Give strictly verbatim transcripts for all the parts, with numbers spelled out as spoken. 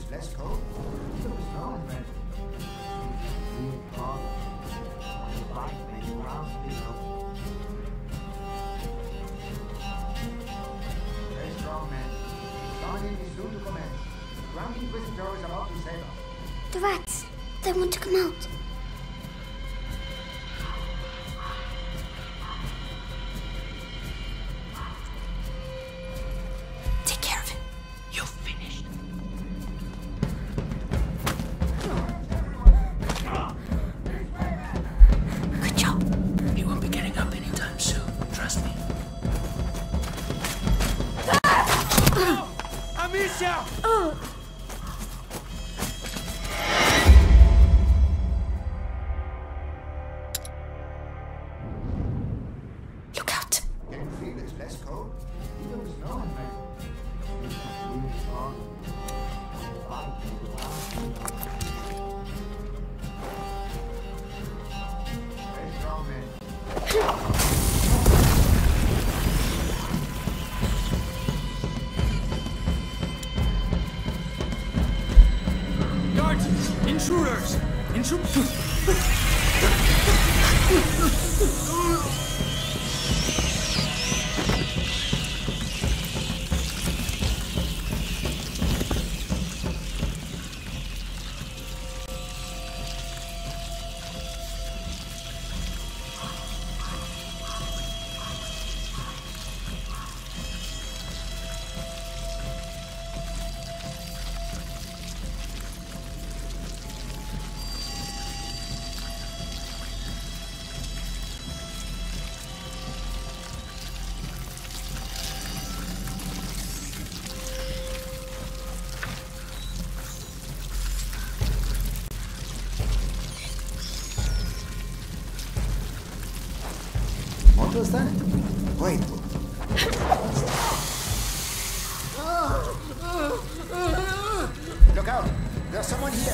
less cold. There was no one there. We caught the bike thing around below. Very strong, man. Summoning is soon to commence. The Grand Inquisitor is about to save us. The rats. They want to come out. Take care of him. You're finished. Good job. He won't be getting up anytime soon. Trust me. Amicia! Oh. Look out. Can you feel it's less cold? There was no one there. We caught the bike thing around below. Very strong, man. Guards! Intruders! Intruders! What was that? Wait. Look out! There's someone here!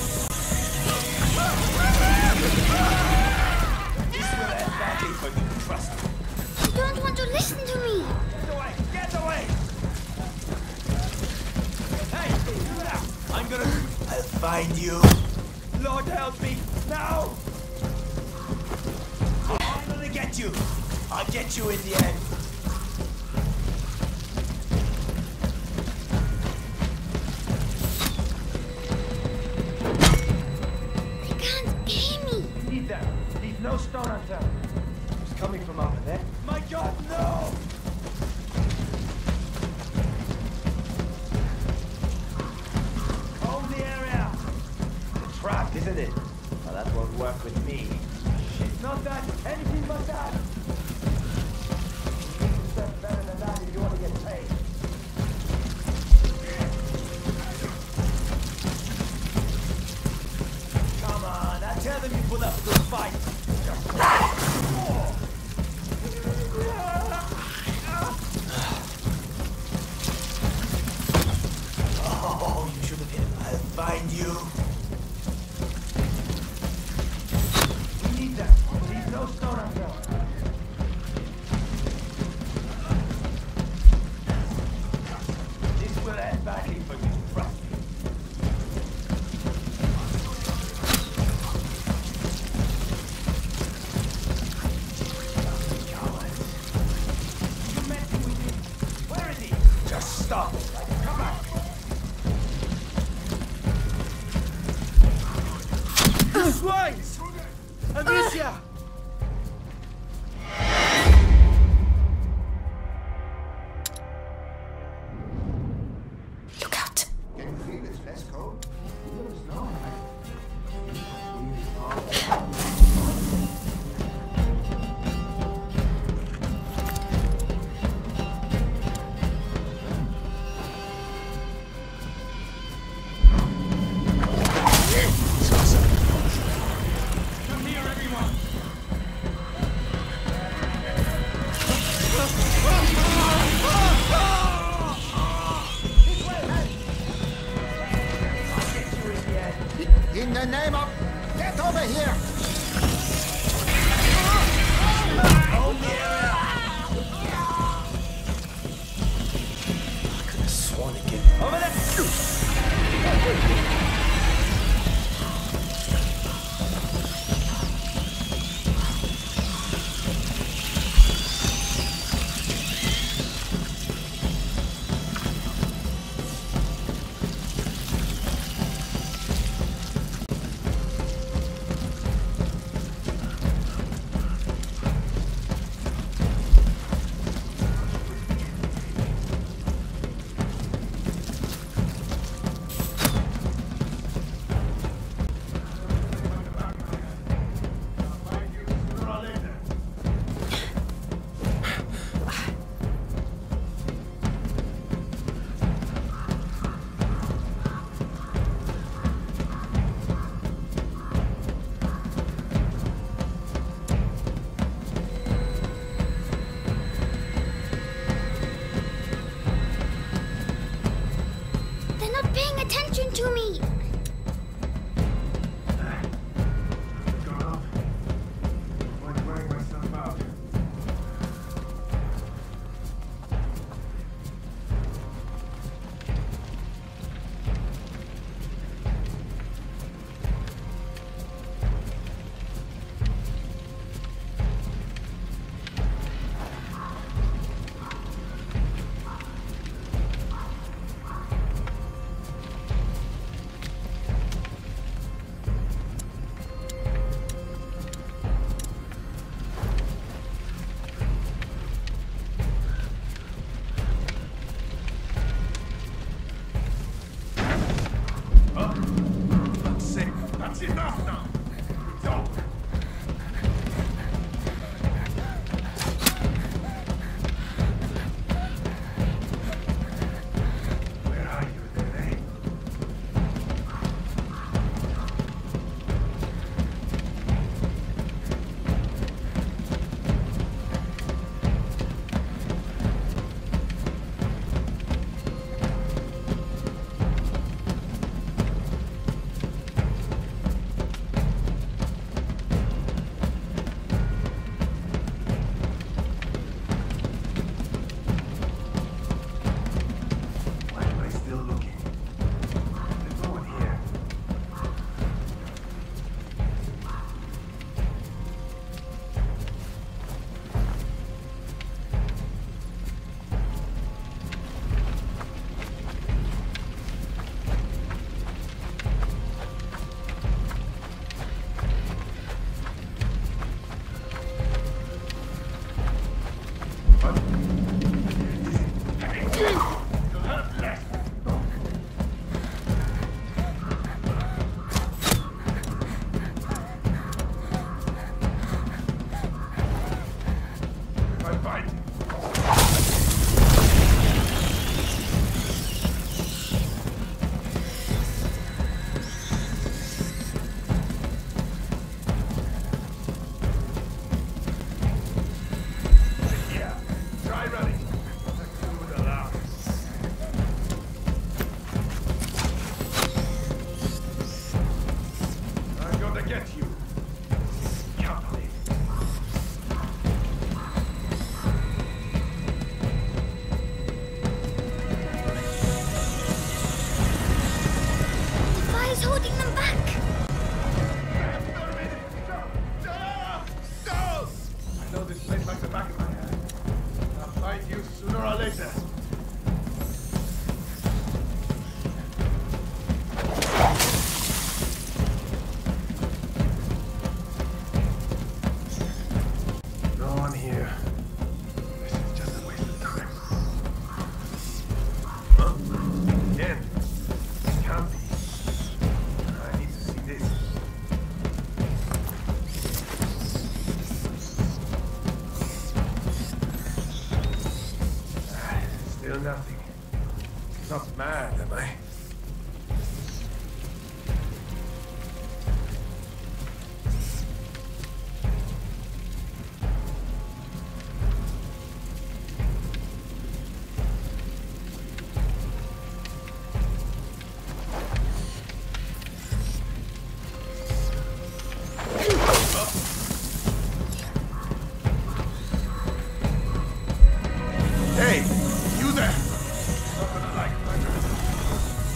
This will end badly for you, trust me. I don't want to listen to me. Get away! Get away! Hey! You now! I'm gonna... I'll find you. Lord help me! Now! I'm gonna get you! I'll get you in the end! They can't hear me. Leave them! Leave no stone unturned! It's coming from over there. My God, no! Hold the area! It's a trap, isn't it? Well, that won't work with me. It's not that, anything but that! to me. Got up. I'm wearing myself out. That's enough now! Don't! Where are you then, eh? Why am I still looking? There's no one here. I'm fine. Yeah, try running. Good alarm. I'm gonna get you. Company. The fire's holding them back. I know this place like the back of my hand. I'll find you sooner or later. No one here. This is just a waste of time. Huh? Again. It can't be. I need to see this. Ah, Still nothing. Not mad, am I? Hey, you there! Not gonna like my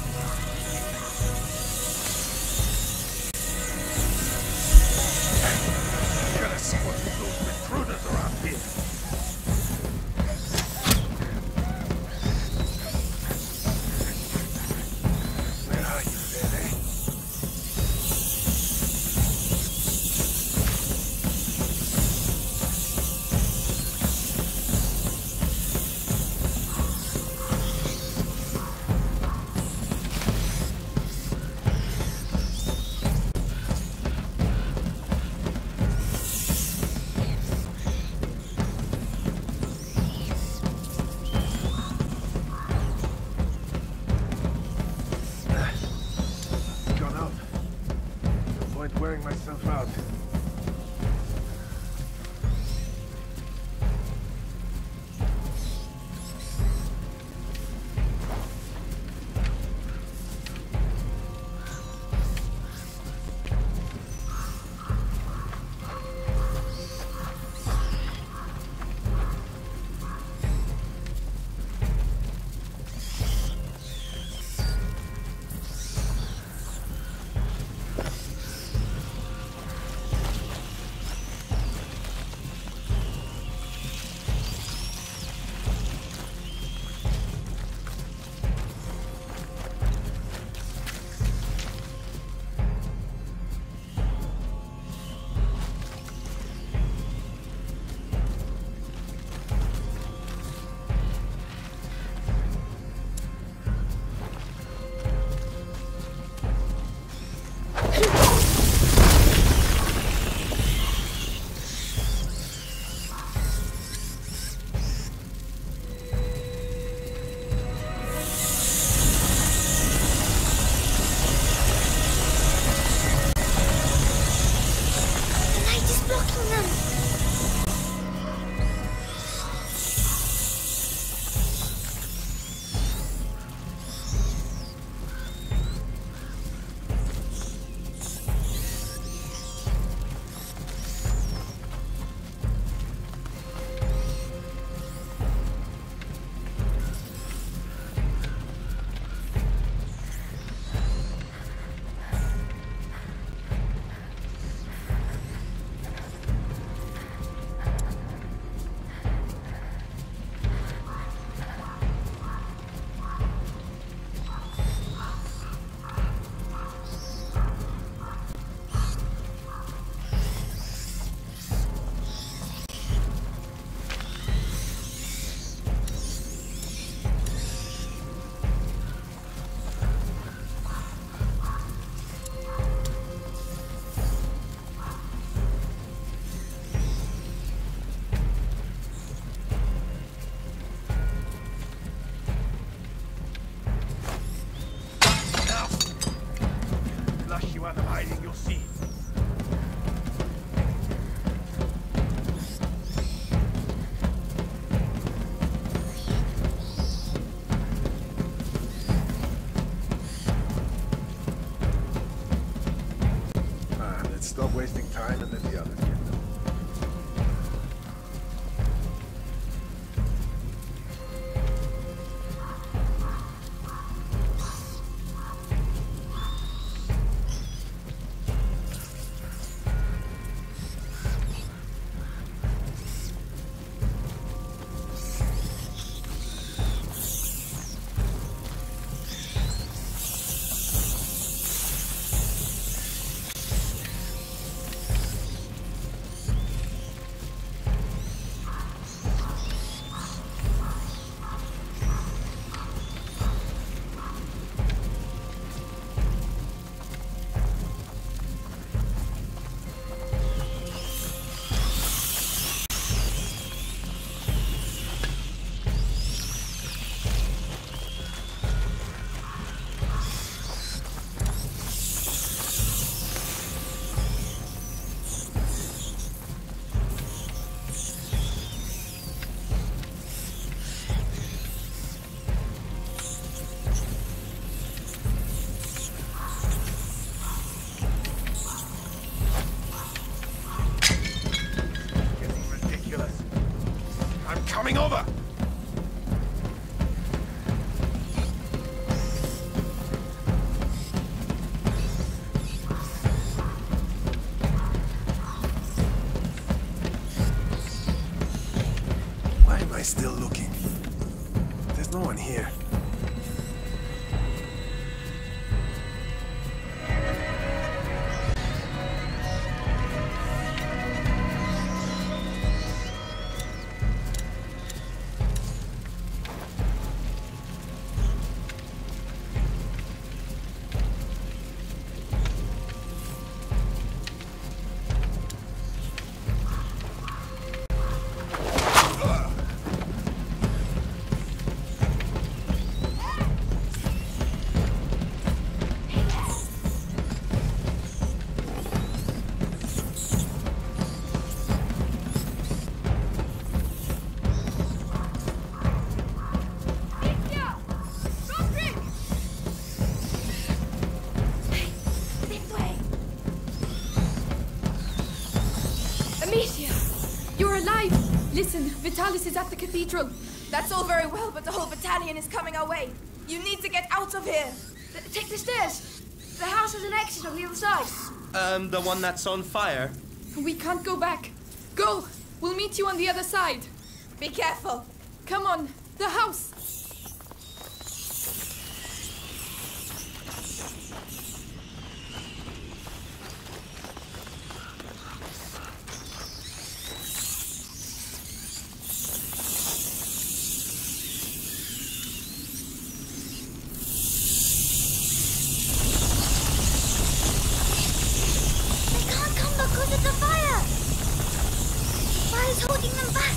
I'm coming over! Why am I still looking? There's no one here. Listen, Vitalis is at the cathedral. That's all very well, but the whole battalion is coming our way. You need to get out of here. Take the stairs. The house has an exit on the other side. Um, the one that's on fire? We can't go back. Go! We'll meet you on the other side. Be careful. Come on, the house. Holding them back.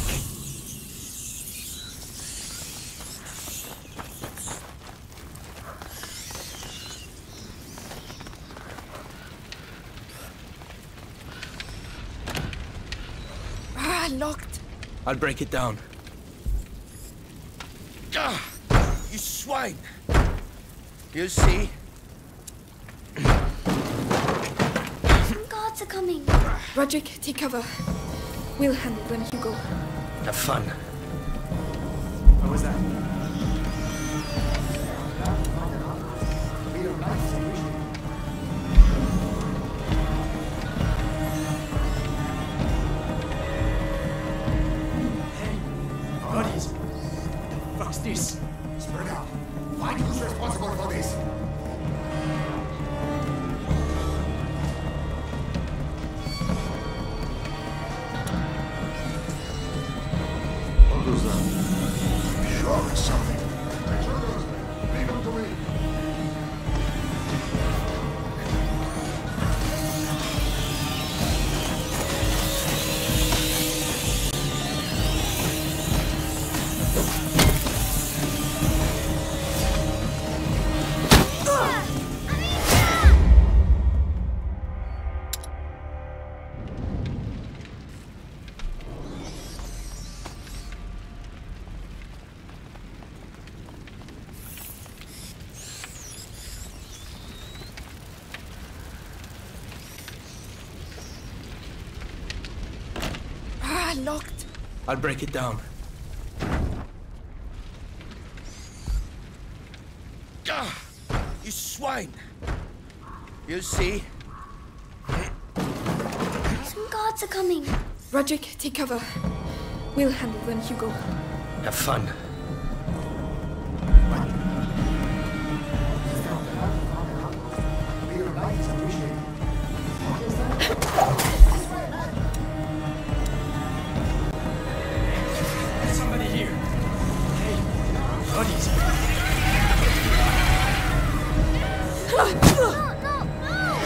Ah, locked. I'll break it down. Ah, you swine! You see? Some guards are coming. Roderick, take cover. We'll handle them, Hugo. Have fun. What was that? Hey, buddies. What the fuck's this? Spread out. Find who's responsible for this. Sure, it's something. Intruders, leave them to me. Locked. I'll break it down. Ah, you swine! You see? Some guards are coming. Roderick, take cover. We'll handle them, Hugo. Have fun. Somebody here. Hey, buddies. No, no, no!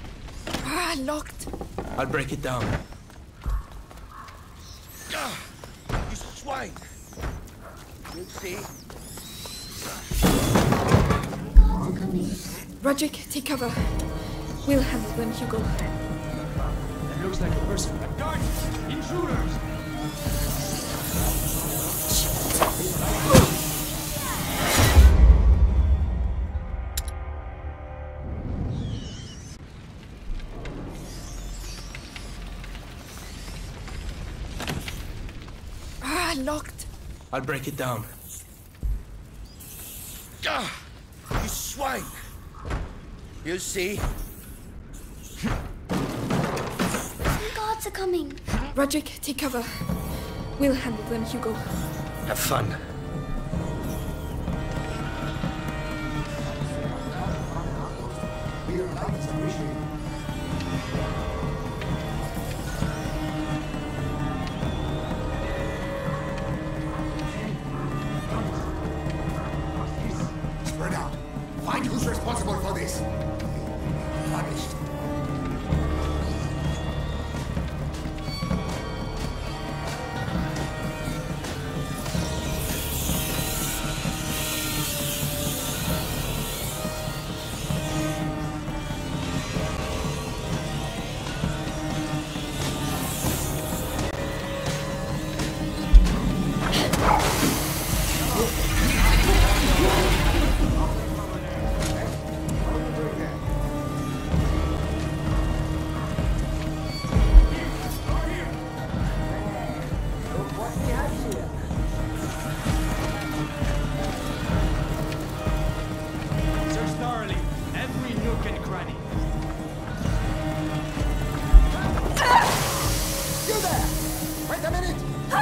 Ah, locked. I'll break it down. Ah, swine! You see? Guards are coming. Roderick, take cover. We'll handle them, Hugo. That looks like a person. A guard! Intruders! Ah, locked. I'll break it down. Ah, you swine! You see? Some guards are coming. Roderick, take cover. We'll handle them, Hugo. Have fun. We are like to appreciate. Spread out. Find who's responsible for this. Punished. Search thoroughly. Every nook and cranny. You there! Wait a minute!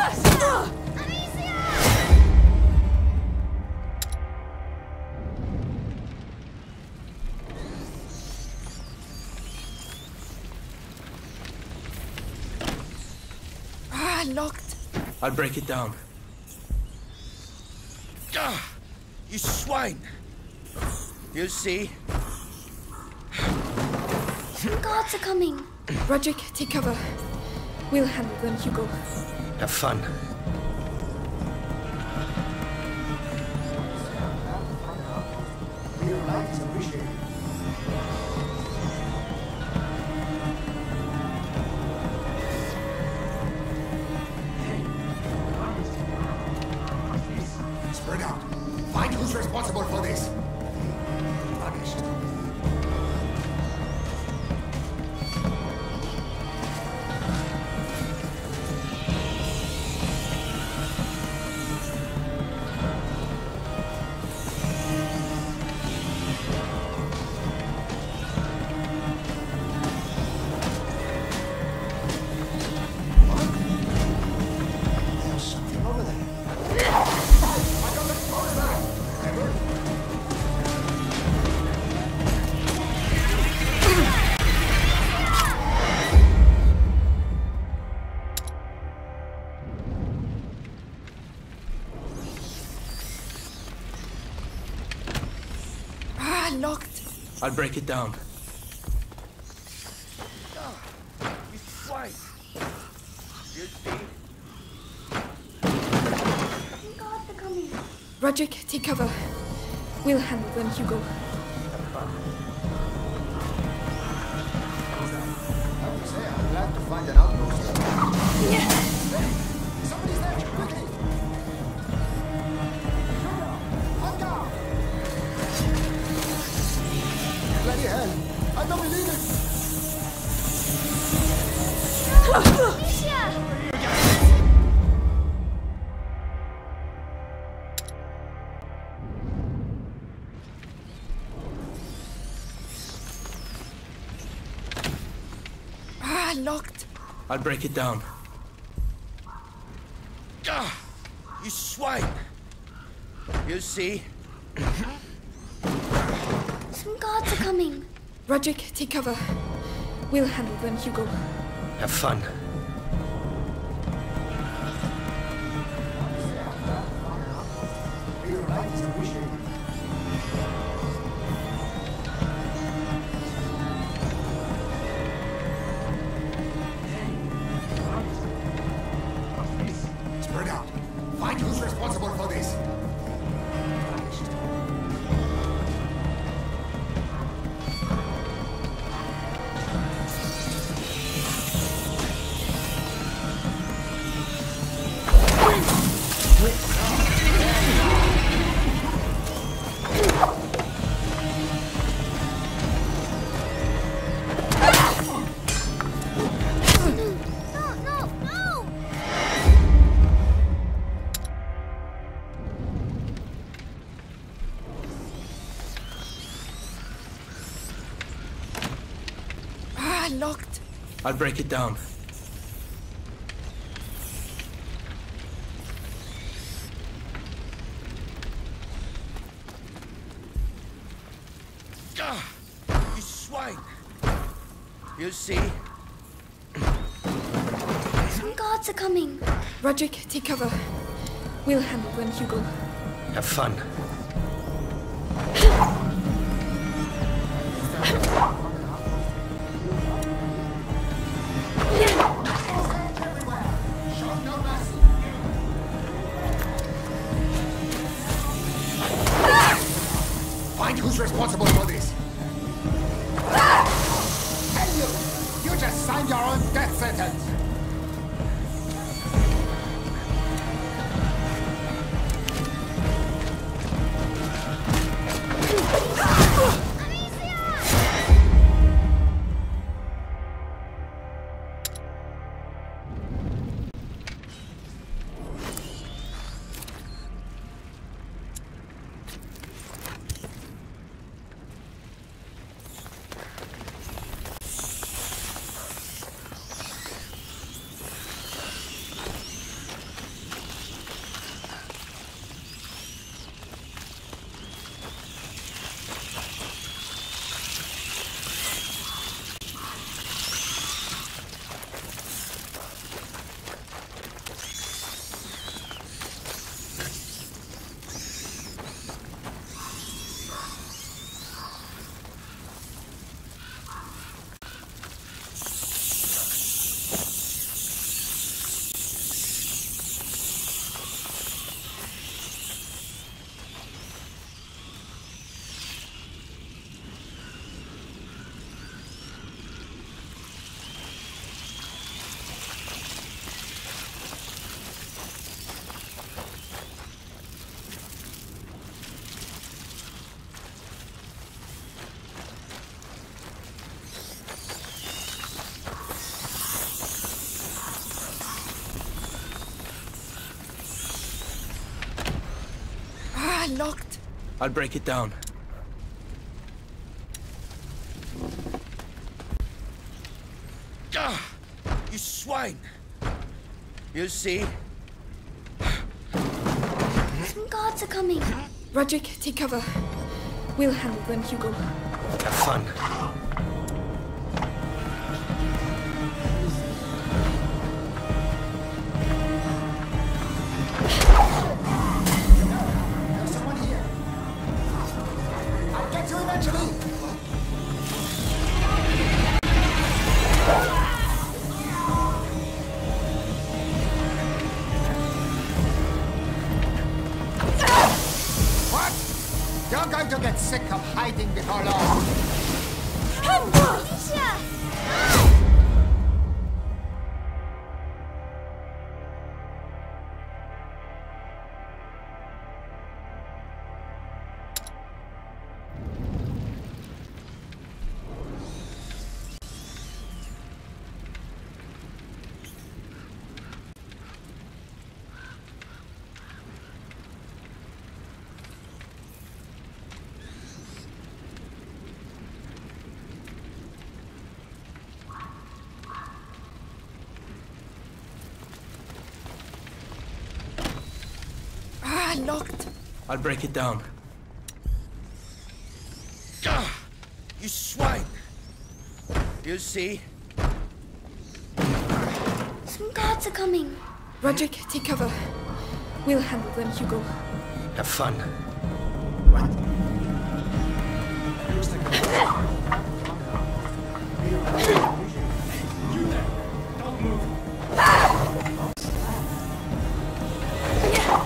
Ah, locked. I'll break it down. Ah, you swine! You see? Some guards are coming. Roderick, take cover. We'll handle them, Hugo. Have fun. We are like to appreciate. Spread out. Find who's responsible for this. Punished. There's something over there. Ah, locked. I'll break it down. You swine! You see? Some guards are coming. Roderick, take cover. We'll handle them, Hugo. I would say I'm glad to find an outpost. Somebody's there! Quickly! One down! Bloody hell! I don't believe it! Alicia! Ah, locked. I'll break it down. Ah, you swine! You see? Some guards are coming. Roderick, take cover. We'll handle them, Hugo. Have fun. We are like to appreciate. Spread out. Find who's responsible for this. Locked. I'll break it down. Ah, you swine! You see? Some guards are coming. Roderick, take cover. We'll handle them, Hugo. Have fun. Find who's responsible for this. Tell you, you just signed your own death sentence. Locked. I'll break it down. Ah, you swine! You see? Some guards are coming. Roderick, take cover. We'll handle them, Hugo. Have fun. You're going to get sick of hiding before long. Alicia! Locked. I'll break it down. Ah, you swine! You see? Some guards are coming. Roderick, take cover. We'll handle them, Hugo. Have fun. You there! Don't move!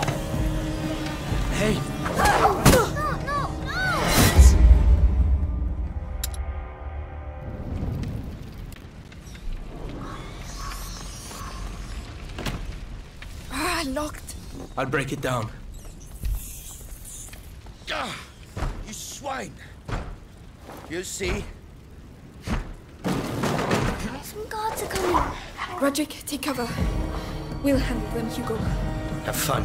Ah, locked. I'll break it down. Gah! You swine! You see? Some guards are coming. Roderick, take cover. We'll handle them, Hugo. Have fun.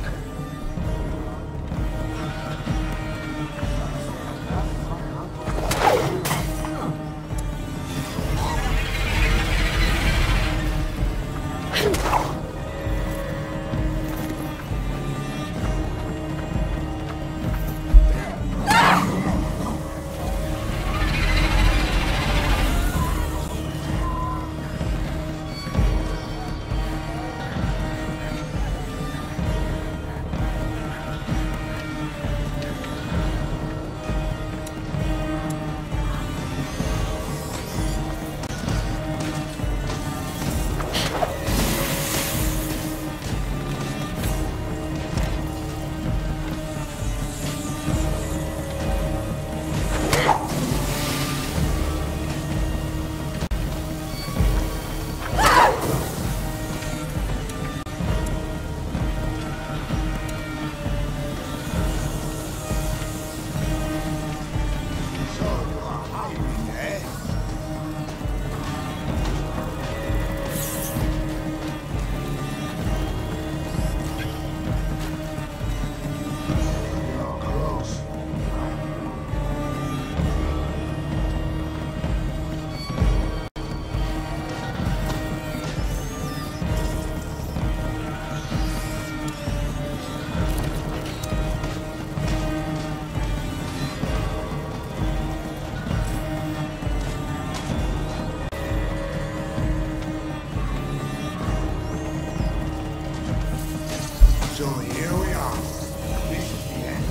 So here we are. This is the end.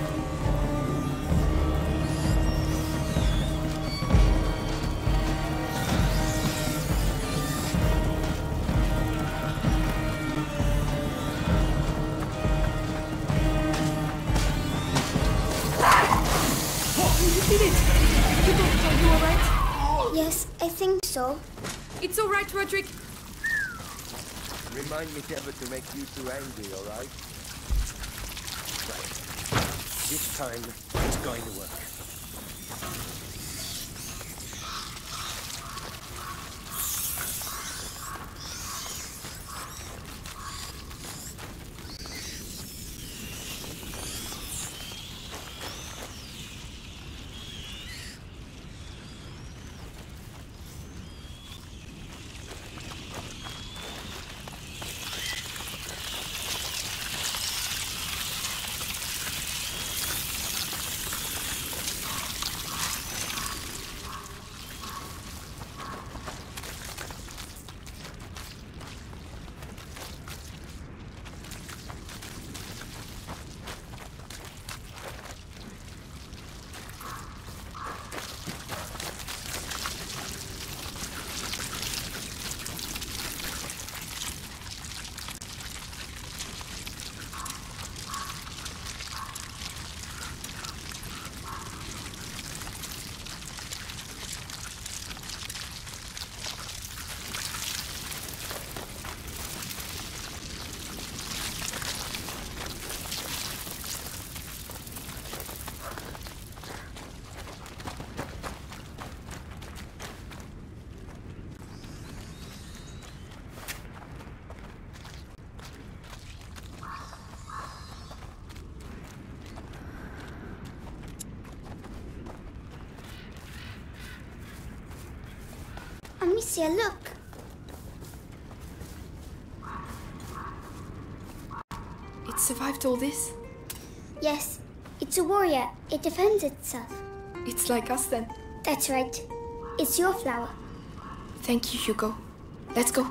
You did it! Hugo, are you alright? Yes, I think so. It's alright, Roderick. Remind me never to make you too angry, alright? Right. This time, it's going to work. Amicia, look. It survived all this? Yes, it's a warrior. It defends itself. It's like us then. That's right. It's your flower. Thank you, Hugo. Let's go.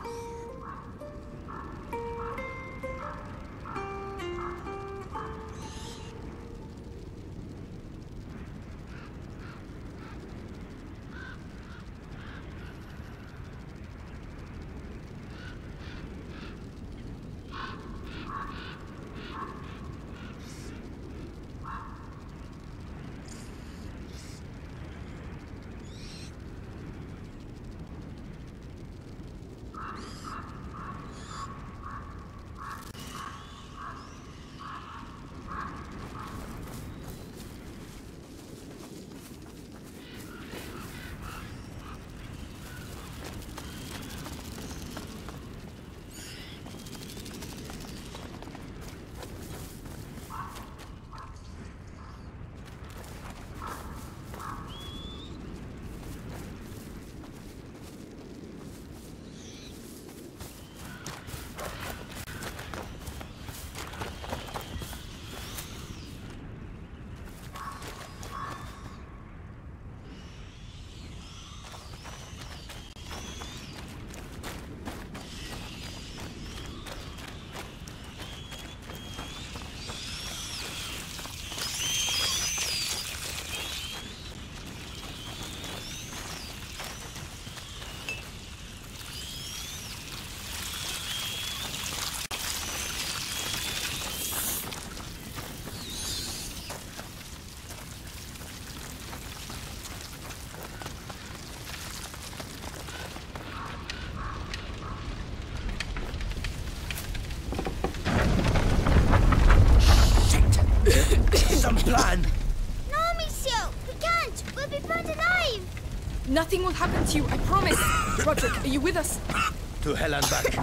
some plan. No, Monsieur, we can't. We'll be burnt alive. Nothing will happen to you, I promise. Roderick, are you with us? To hell and back.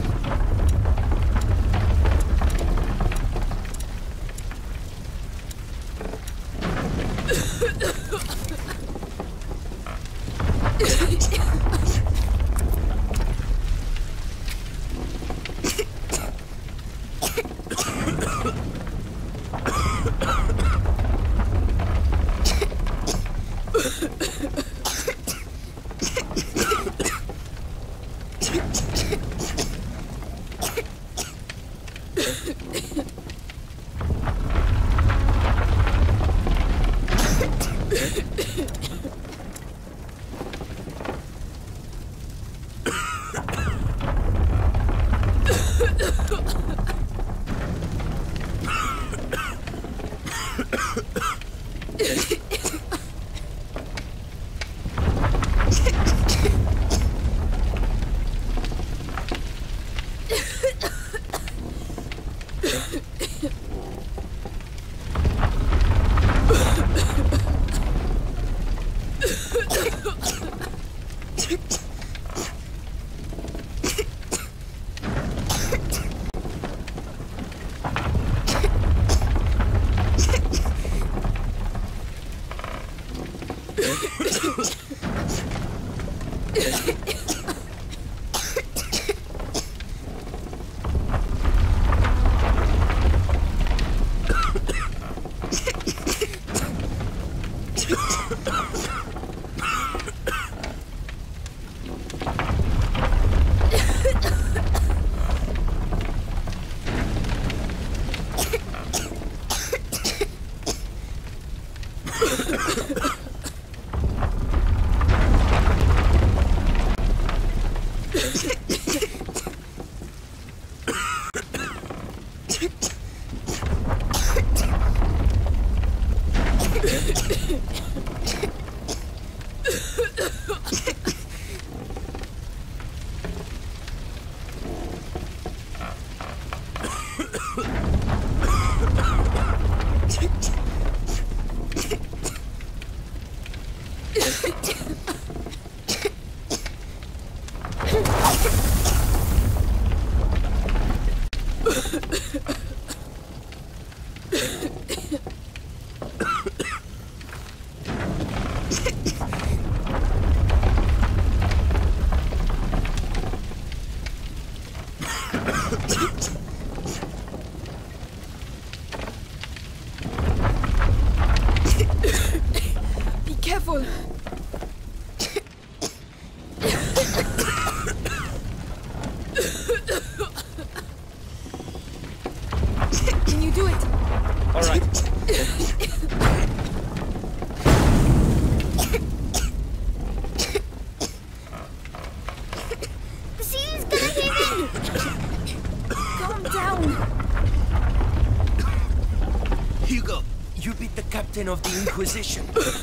Of the Inquisition.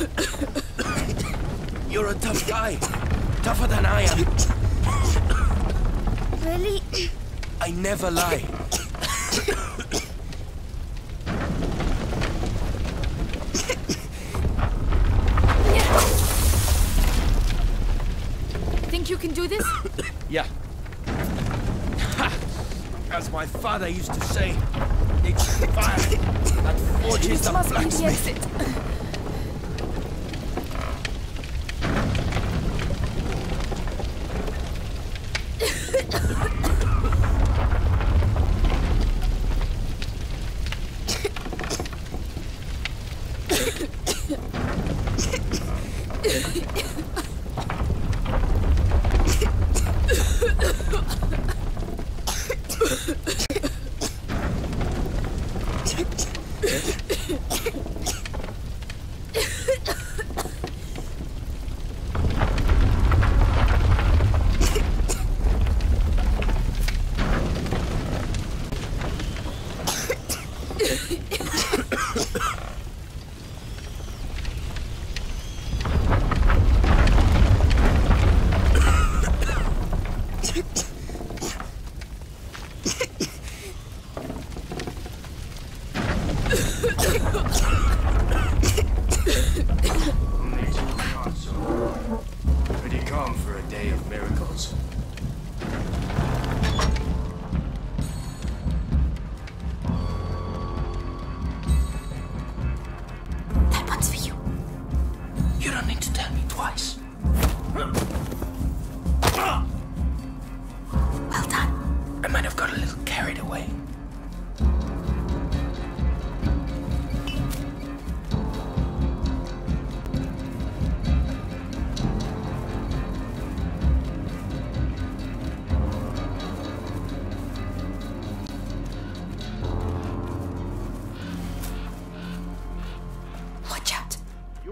You're a tough guy. Tougher than I am. Really? I never lie. Think you can do this? Yeah. As my father used to say, it's fire that forges the blacksmith.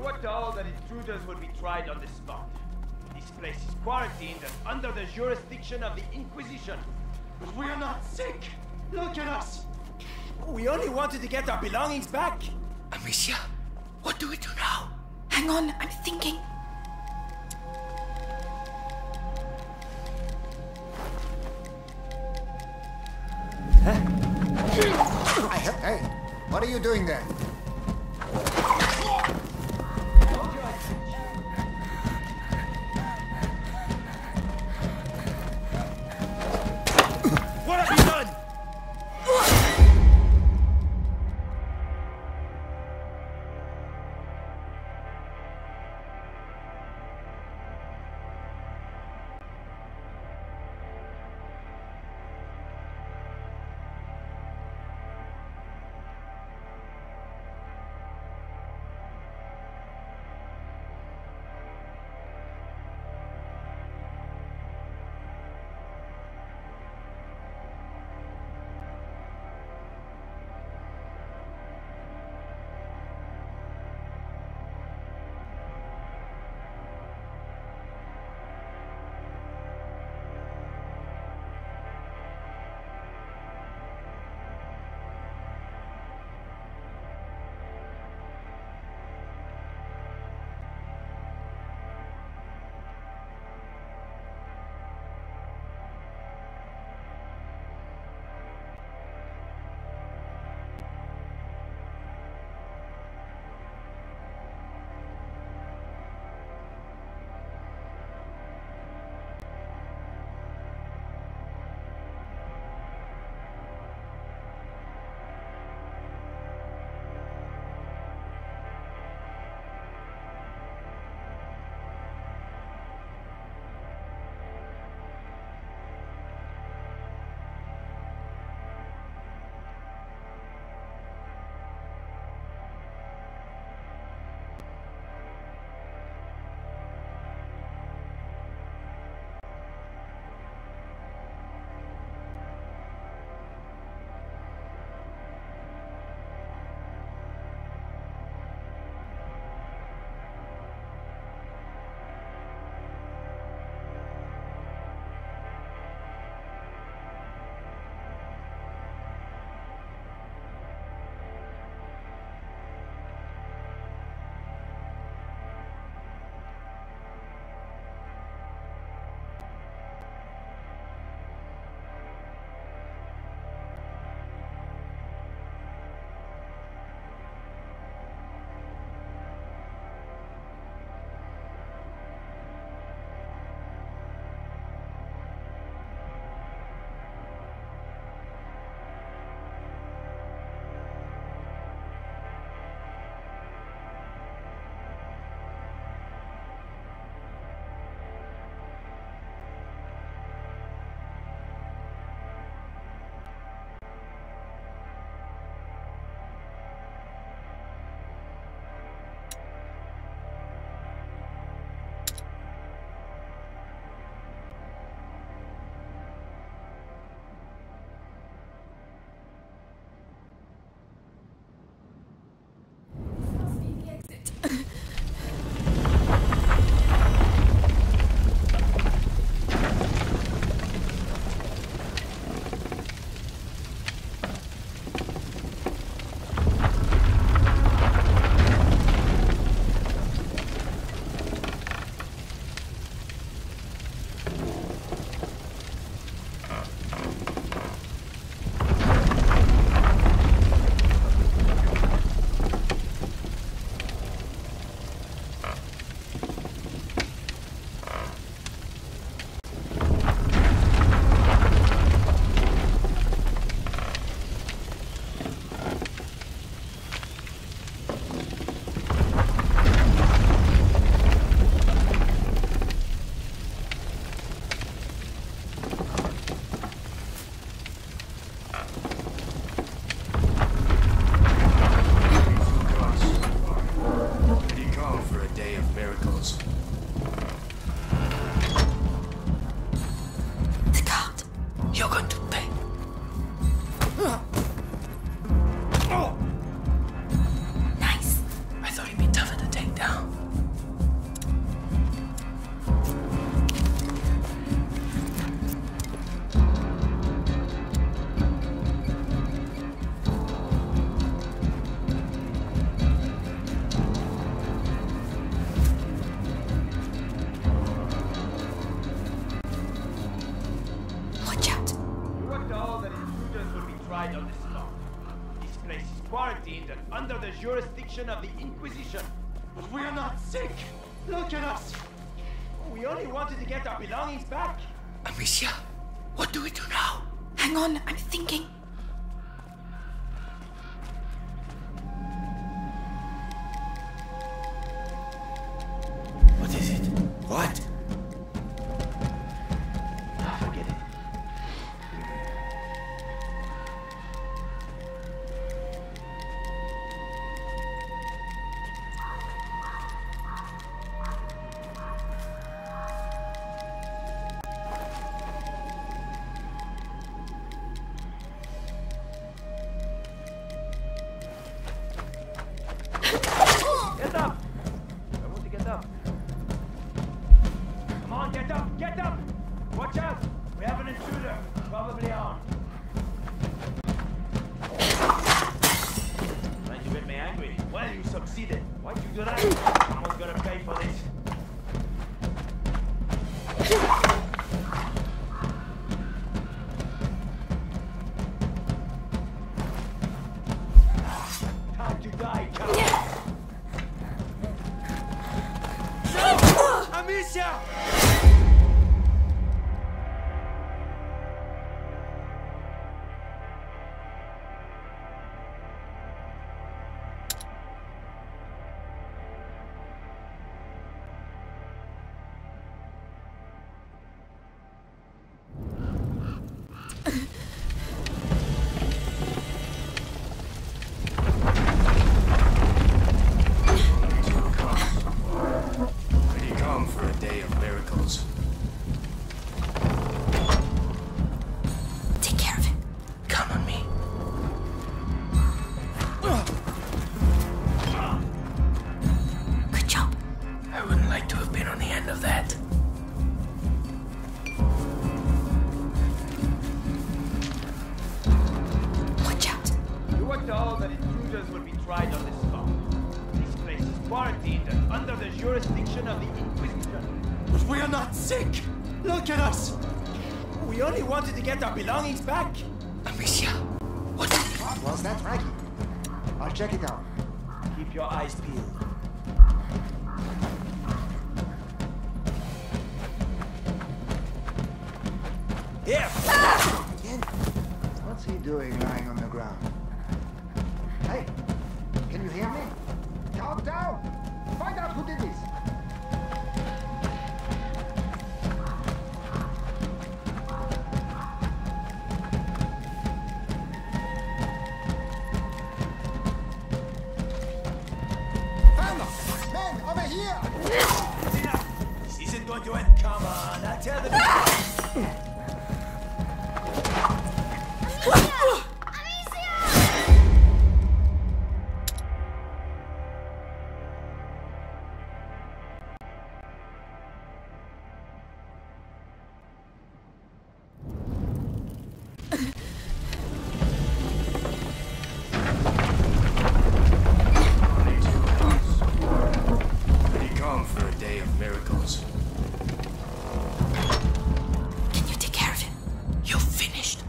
You were told that intruders would be tried on the spot. This place is quarantined and under the jurisdiction of the Inquisition. But we are not sick! Look at us! We only wanted to get our belongings back! Amicia, what do we do now? Hang on, I'm thinking. Hey, hey, what are you doing there? What have you done? tried on the spot. This place is quarantined and under the jurisdiction of the Inquisition. But we are not sick! Look at us! We only wanted to get our belongings back. Amicia, what do we do now? Hang on, I'm thinking. What is it? What? Ah, forget it. Get up! I want to get up. Come on, get up! Get up! Watch out! We have an intruder, probably armed. Trying to get me angry. Well, you succeeded. Why'd you do that? Someone's gonna pay for this. Time to die, child. Amicia! Pretty calm for a day of miracles. Take care of it. Come on me. Good job. I wouldn't like to have been on the end of that. Watch out. You were told that intruders would be tried on the spot. This place is quarantined and under the jurisdiction of the Inquisition. But we are not sick! Look at us! We only wanted to get our belongings back. Amicia, what? What was that, Frankie? I'll check it out. Keep your eyes peeled. Here! Again? What's he doing lying on the ground? Hey, can you hear me? Talk down! Find out who did this! Fernand! Men, over here! This isn't going to end. Come on, I tell them. Pretty calm for a day of miracles. Can you take care of him? You're finished.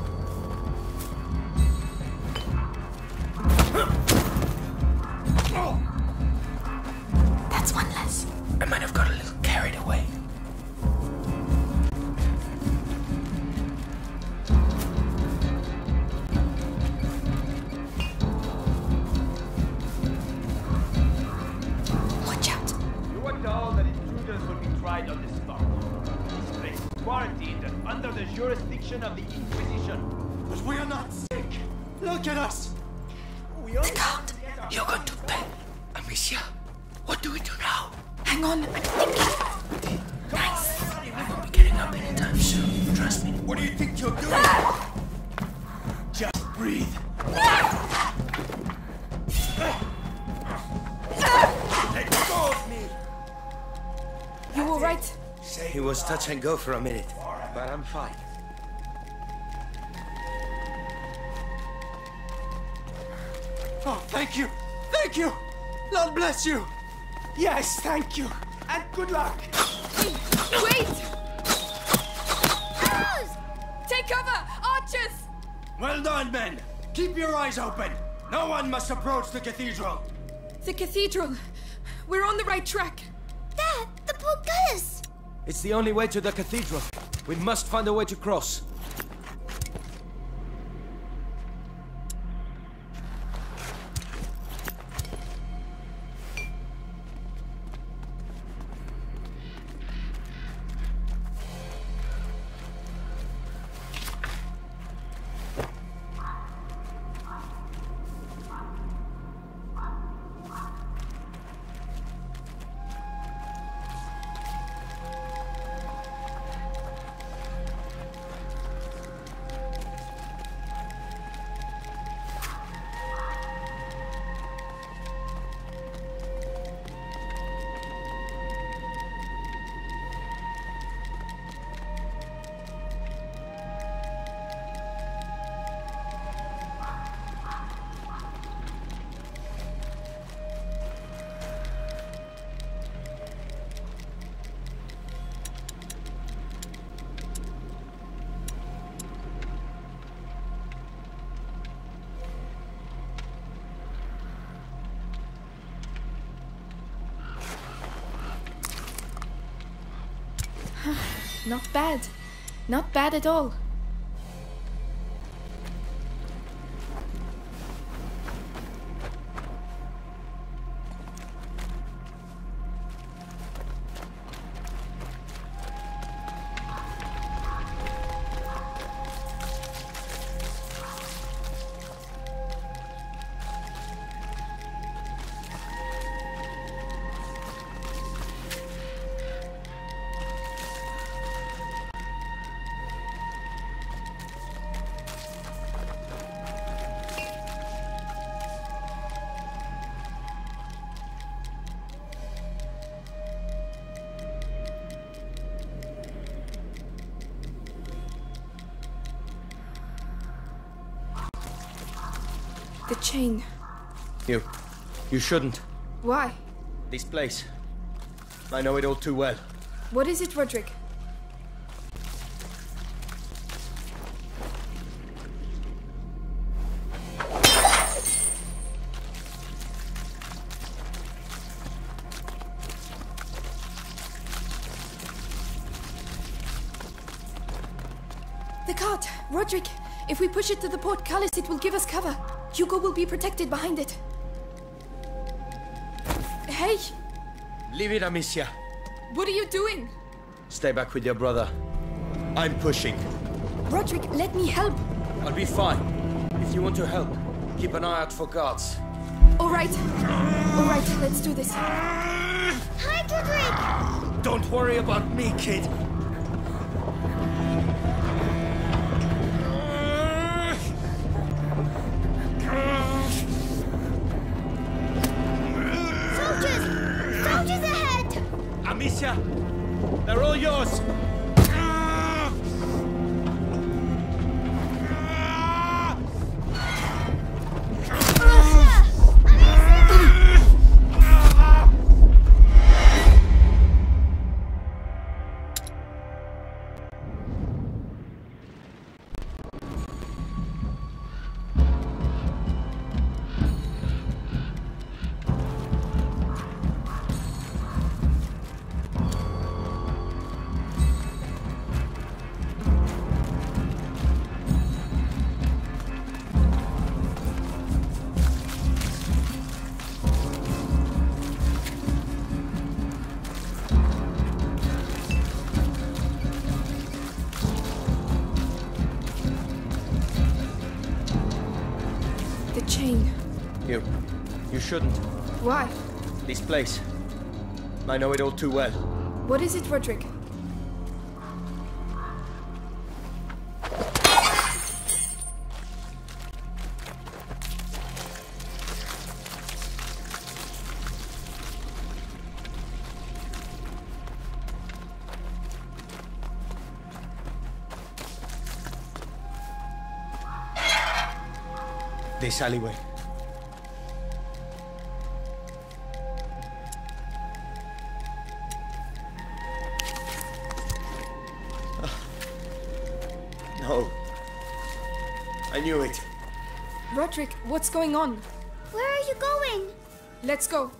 That's one less. I might have got a little carried away. Watch out. You were told that intruders would be tried on the spot. This place is quarantined and under the jurisdiction of the Inquisition. But we are not sick! Look at us! We only Look out. You're going to pay. Amicia, what do we do now? Hang on, I'm thinking. Nice. I won't be getting up anytime soon. Trust me. What do you think you're doing? Just breathe. let go of me. You all right? It was touch and go for a minute, but I'm fine. Oh, thank you! Thank you! Lord bless you! Yes, thank you. And good luck. Wait! Arrows! Take cover! Archers! Well done, men! Keep your eyes open! No one must approach the cathedral! The cathedral! We're on the right track! Dad, the portcullis! It's the only way to the cathedral. We must find a way to cross. Not bad. Not bad at all. The chain. You... you shouldn't. Why? This place. I know it all too well. What is it, Roderick? The cart! Roderick! If we push it to the portcullis, it will give us cover. Hugo will be protected behind it. Hey! Leave it, Amicia. What are you doing? Stay back with your brother. I'm pushing. Roderick, let me help. I'll be fine. If you want to help, keep an eye out for guards. All right. All right, let's do this. Hi, Roderick! Don't worry about me, kid. Amicia! They're all yours! Chain. You... you shouldn't. Why? This place. I know it all too well. What is it, Roderick? This alleyway. No. I knew it. Roderick, what's going on? Where are you going? Let's go.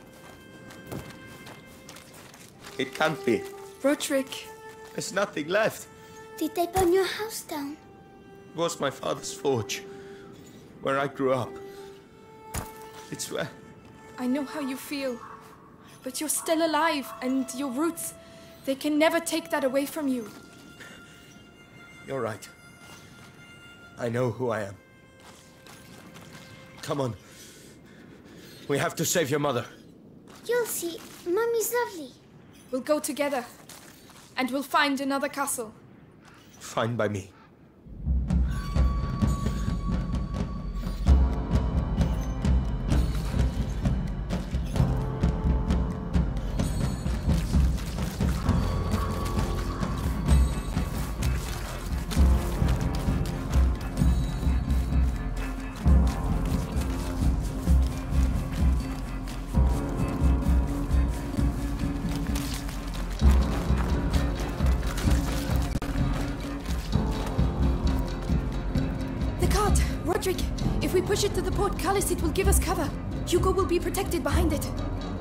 It can't be. Roderick. There's nothing left. Did they burn your house down? It was my father's forge, where I grew up. It's where... I know how you feel, but you're still alive, and your roots, they can never take that away from you. You're right. I know who I am. Come on. We have to save your mother. You'll see. Mummy's lovely. We'll go together, and we'll find another castle. Fine by me. Roderick, if we push it to the portcullis, it will give us cover. Hugo will be protected behind it.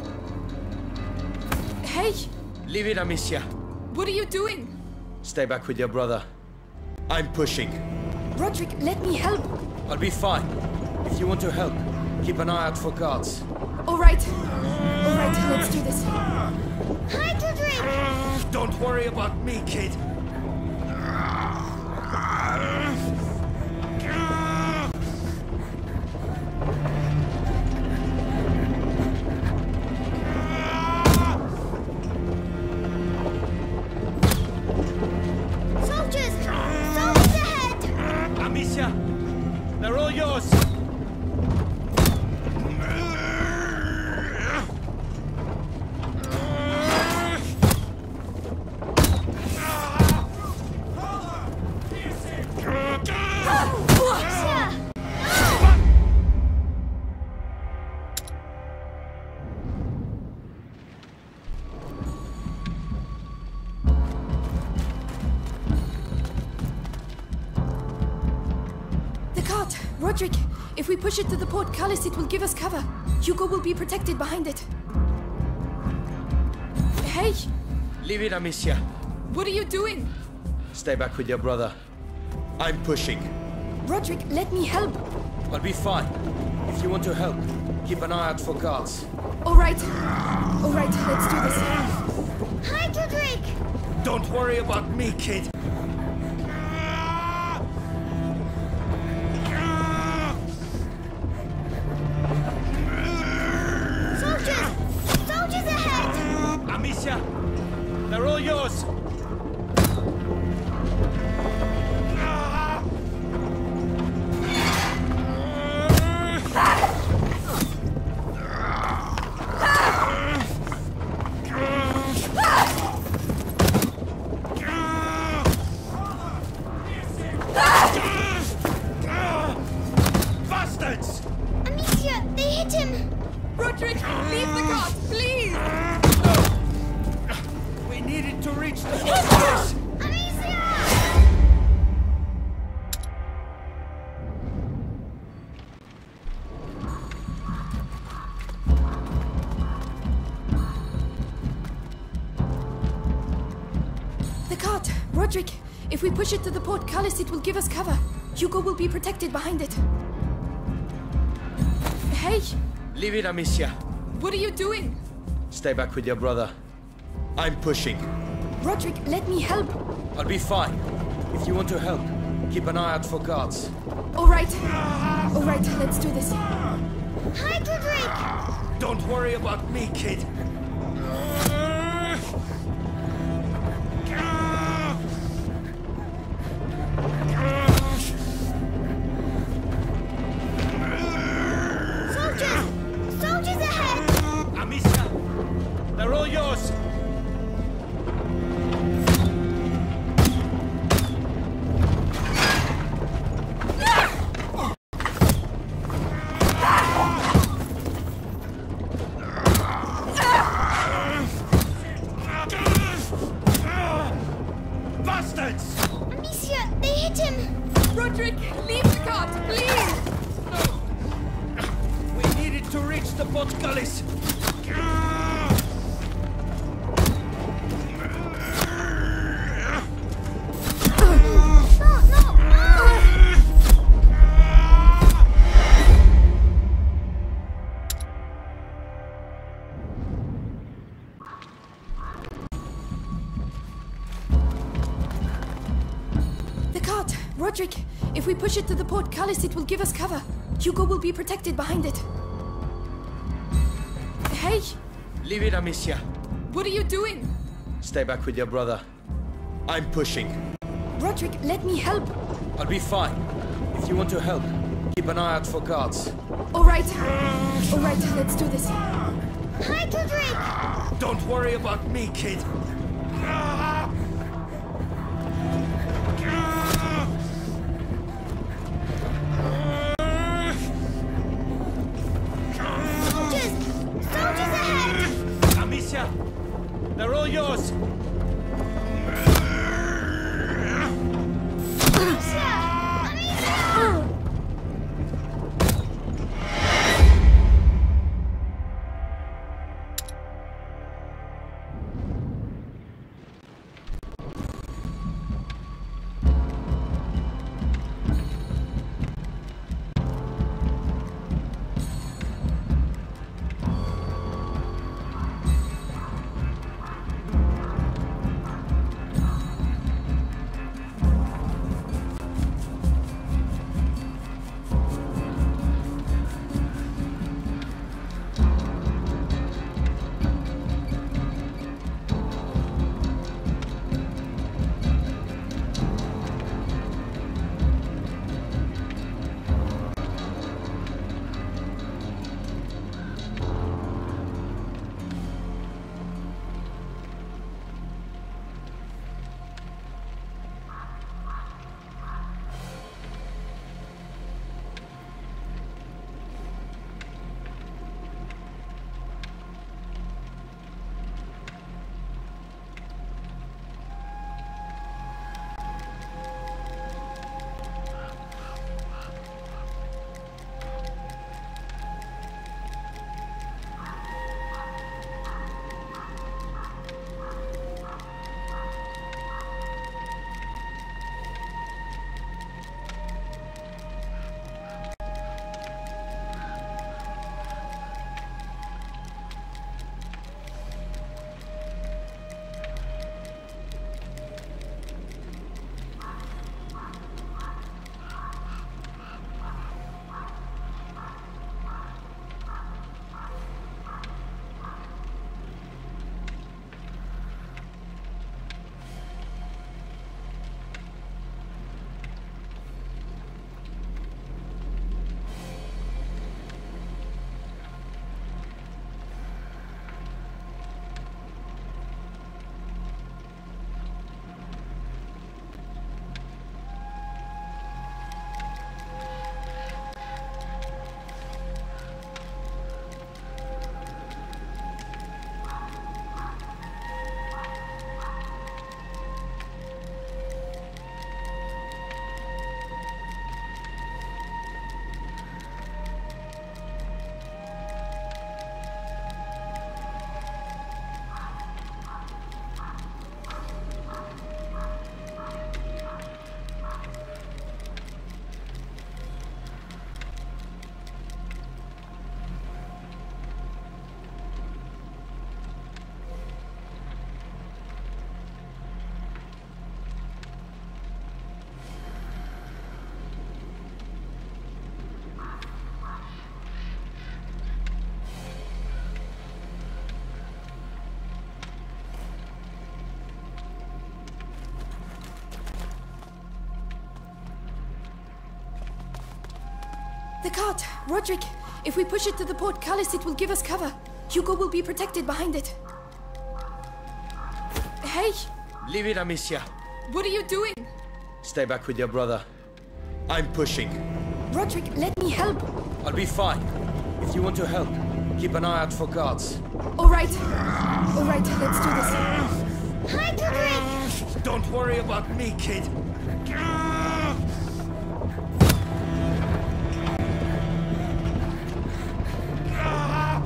Hey! Leave it, Amicia. What are you doing? Stay back with your brother. I'm pushing. Roderick, let me help. I'll be fine. If you want to help, keep an eye out for guards. All right. All right, let's do this. Hi, Roderick! Don't worry about me, kid. They're all yours! Roderick, if we push it to the portcullis, it will give us cover. Hugo will be protected behind it. Hey! Leave it, Amicia. What are you doing? Stay back with your brother. I'm pushing. Roderick, let me help. I'll be fine. If you want to help, keep an eye out for guards. All right. All right, let's do this. Hi, Roderick! Don't worry about me, kid. They're all yours! Bastards! Amicia, they hit him! Roderick, leave the cart, please! We needed to reach the fortress! Amicia! The cart! Roderick, if we push it to the portcullis, it will give us cover. Hugo will be protected behind it. Hey! Leave it, Amicia. What are you doing? Stay back with your brother. I'm pushing. Roderick, let me help. I'll be fine. If you want to help, keep an eye out for guards. All right. All right, let's do this. Hi, Roderick! Don't worry about me, kid. Soldiers! Soldiers ahead! Amicia! They're all yours! the portcullis! Roderick, if we push it to the portcullis, it will give us cover. Hugo will be protected behind it. Hey! Leave it, Amicia. What are you doing? Stay back with your brother. I'm pushing. Roderick, let me help. I'll be fine. If you want to help, keep an eye out for guards. All right. All right, let's do this. Hi, Roderick! Don't worry about me, kid. They're all yours! The cart! Roderick, if we push it to the portcullis, it will give us cover. Hugo will be protected behind it. Hey! Leave it, Amicia. What are you doing? Stay back with your brother. I'm pushing. Roderick, let me help. I'll be fine. If you want to help, keep an eye out for guards. All right. All right, let's do this. Hi, Roderick! Don't worry about me, kid. Ah!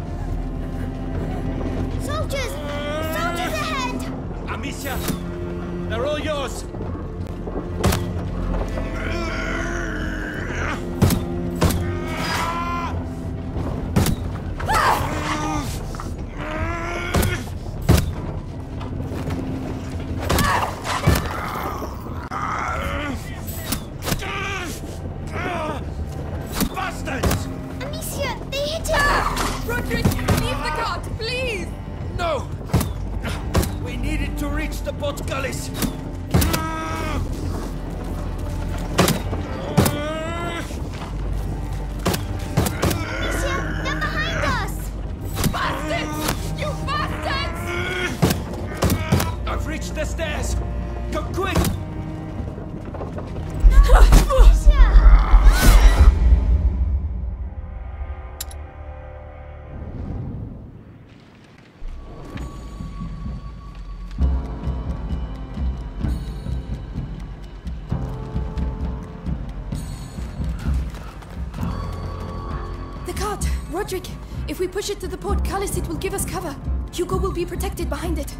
Roderick, leave the cart, please! No! We needed to reach the portcullis. Amicia, they're behind us! Bastards! You bastards! I've reached the stairs. Come quick! Amicia! The cart! Roderick! If we push it to the portcullis, it will give us cover. Hugo will be protected behind it.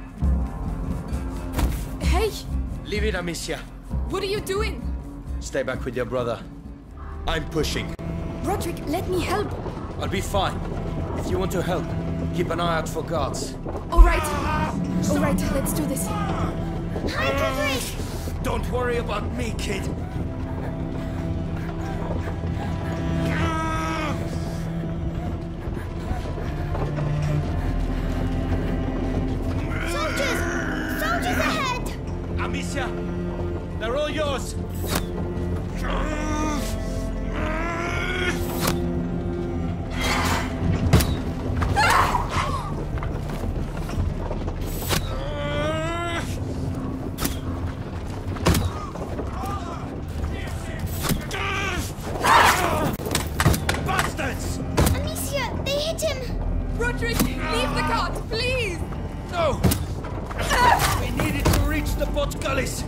Hey! Leave it, Amicia. What are you doing? Stay back with your brother. I'm pushing. Roderick, let me help. I'll be fine. If you want to help, keep an eye out for guards. All right. All right, let's do this. Hi, Roderick! Don't worry about me, kid. Soldiers! Soldiers ahead! Amicia, they're all yours. Bastards! Amicia, they hit him! Roderick, leave the cart, please! No! We needed to reach the portcullis.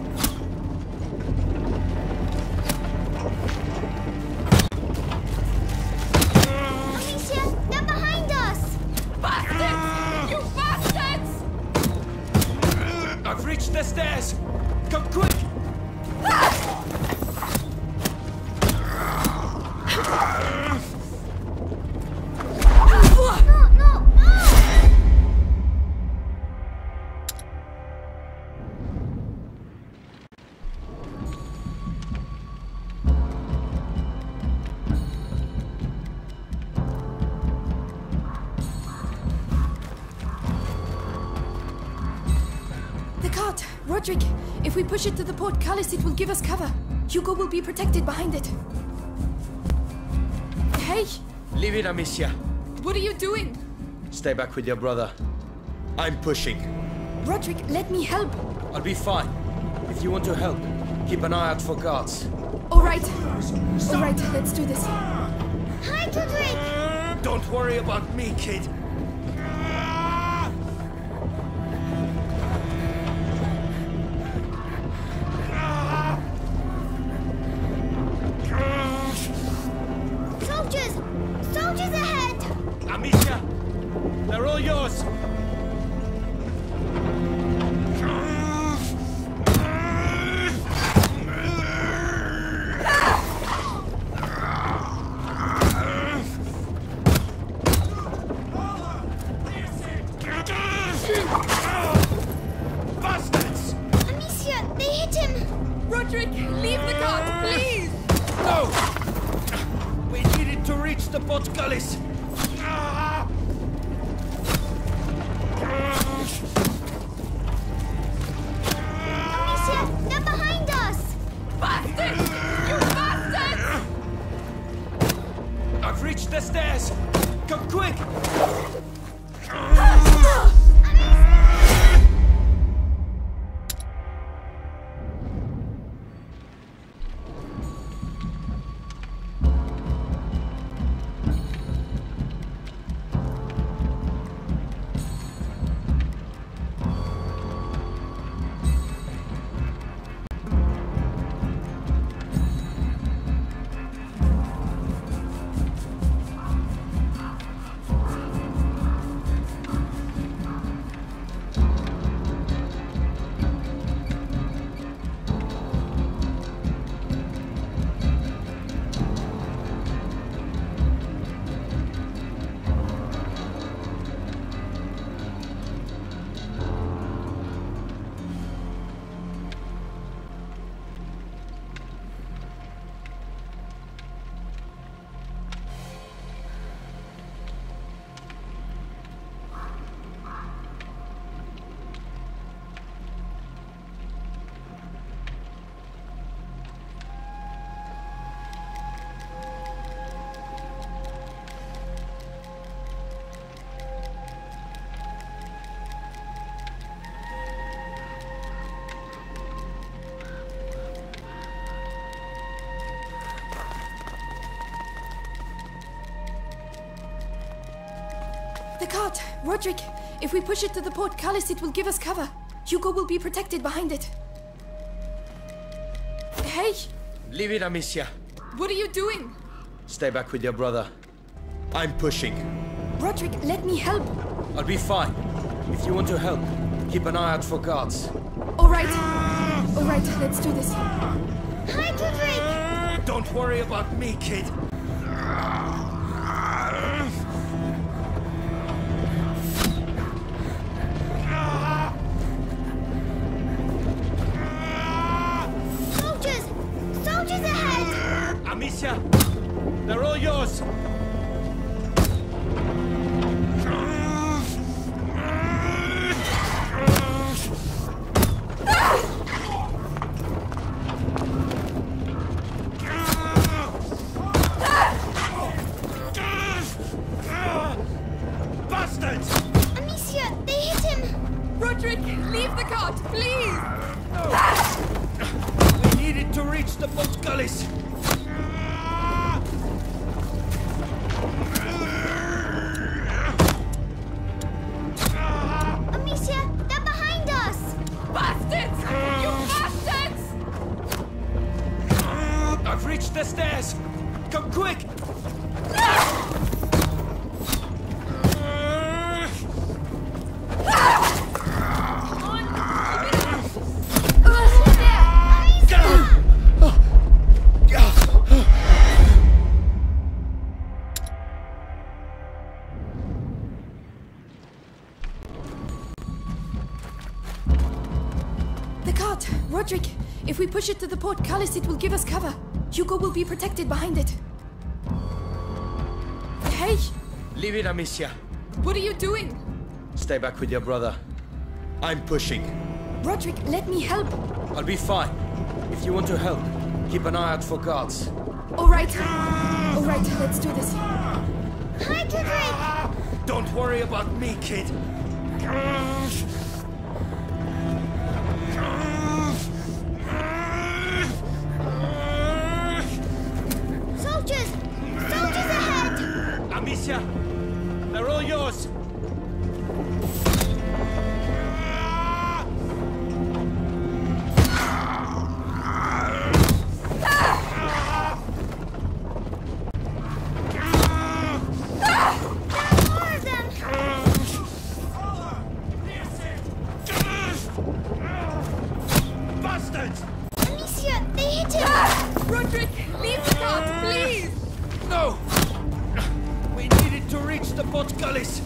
Amicia, they're behind us! Bastards! You bastards! I've reached the stairs. Come quick! No, no, no! The cart! Roderick! If we push it to the portcullis, it will give us cover. Hugo will be protected behind it. Hey! Leave it, Amicia. What are you doing? Stay back with your brother. I'm pushing. Roderick, let me help. I'll be fine. If you want to help, keep an eye out for guards. All right. All right, let's do this. Hi, Roderick! Don't worry about me, kid. Soldiers! Soldiers ahead! Amicia, they're all yours. Bastards! Amicia, they hit him! Roderick, leave the cart, please! No! We needed to reach the portcullis. Amicia, they're behind us! Bastards! You bastards! I've reached the stairs. Come quick! The cart! Roderick! If we push it to the portcullis, it will give us cover. Hugo will be protected behind it. Hey! Leave it, Amicia. What are you doing? Stay back with your brother. I'm pushing. Roderick, let me help. I'll be fine. If you want to help, keep an eye out for guards. Alright. Alright, let's do this. Hi, Roderick! Don't worry about me, kid. Soldiers! Soldiers ahead! Amicia, they're all yours. Amicia, they hit him! Roderick, leave the cart, please! We needed to reach the portcullis. Amicia, they're behind us! Bastards! You bastards! I've reached the stairs. Come quick! The cart! Roderick! If we push it to the portcullis, it will give us cover. Hugo will be protected behind it. Hey! Leave it, Amicia. What are you doing? Stay back with your brother. I'm pushing. Roderick, let me help. I'll be fine. If you want to help, keep an eye out for guards. Alright. Alright, let's do this. Hi, Roderick! Don't worry about me, kid. Soldiers! Soldiers ahead! Amicia, they're all yours. Bastards! Amicia, they hit him! Roderick, leave the cart, please! No! We needed to reach the portcullis.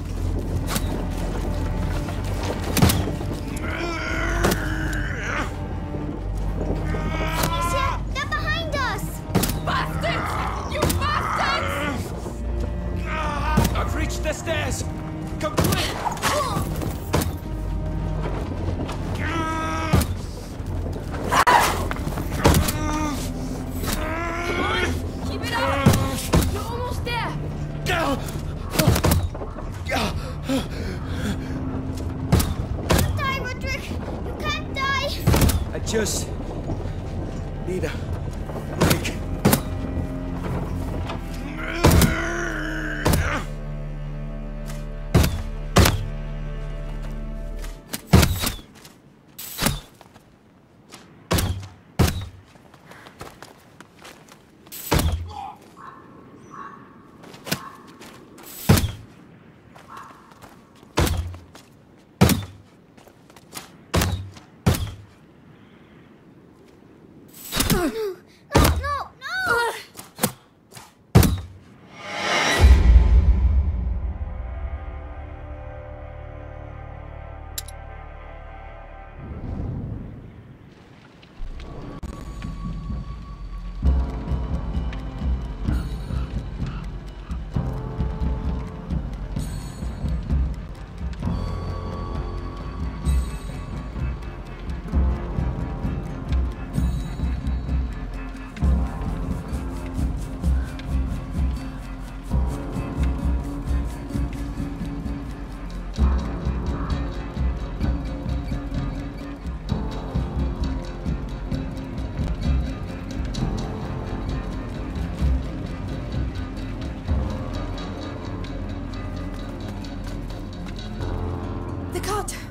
Amicia, they're behind us! Bastards! You bastards! I've reached the stairs. Come quick! Keep it up! You're almost there! Don't die, Roderick! You can't die! I just need a break.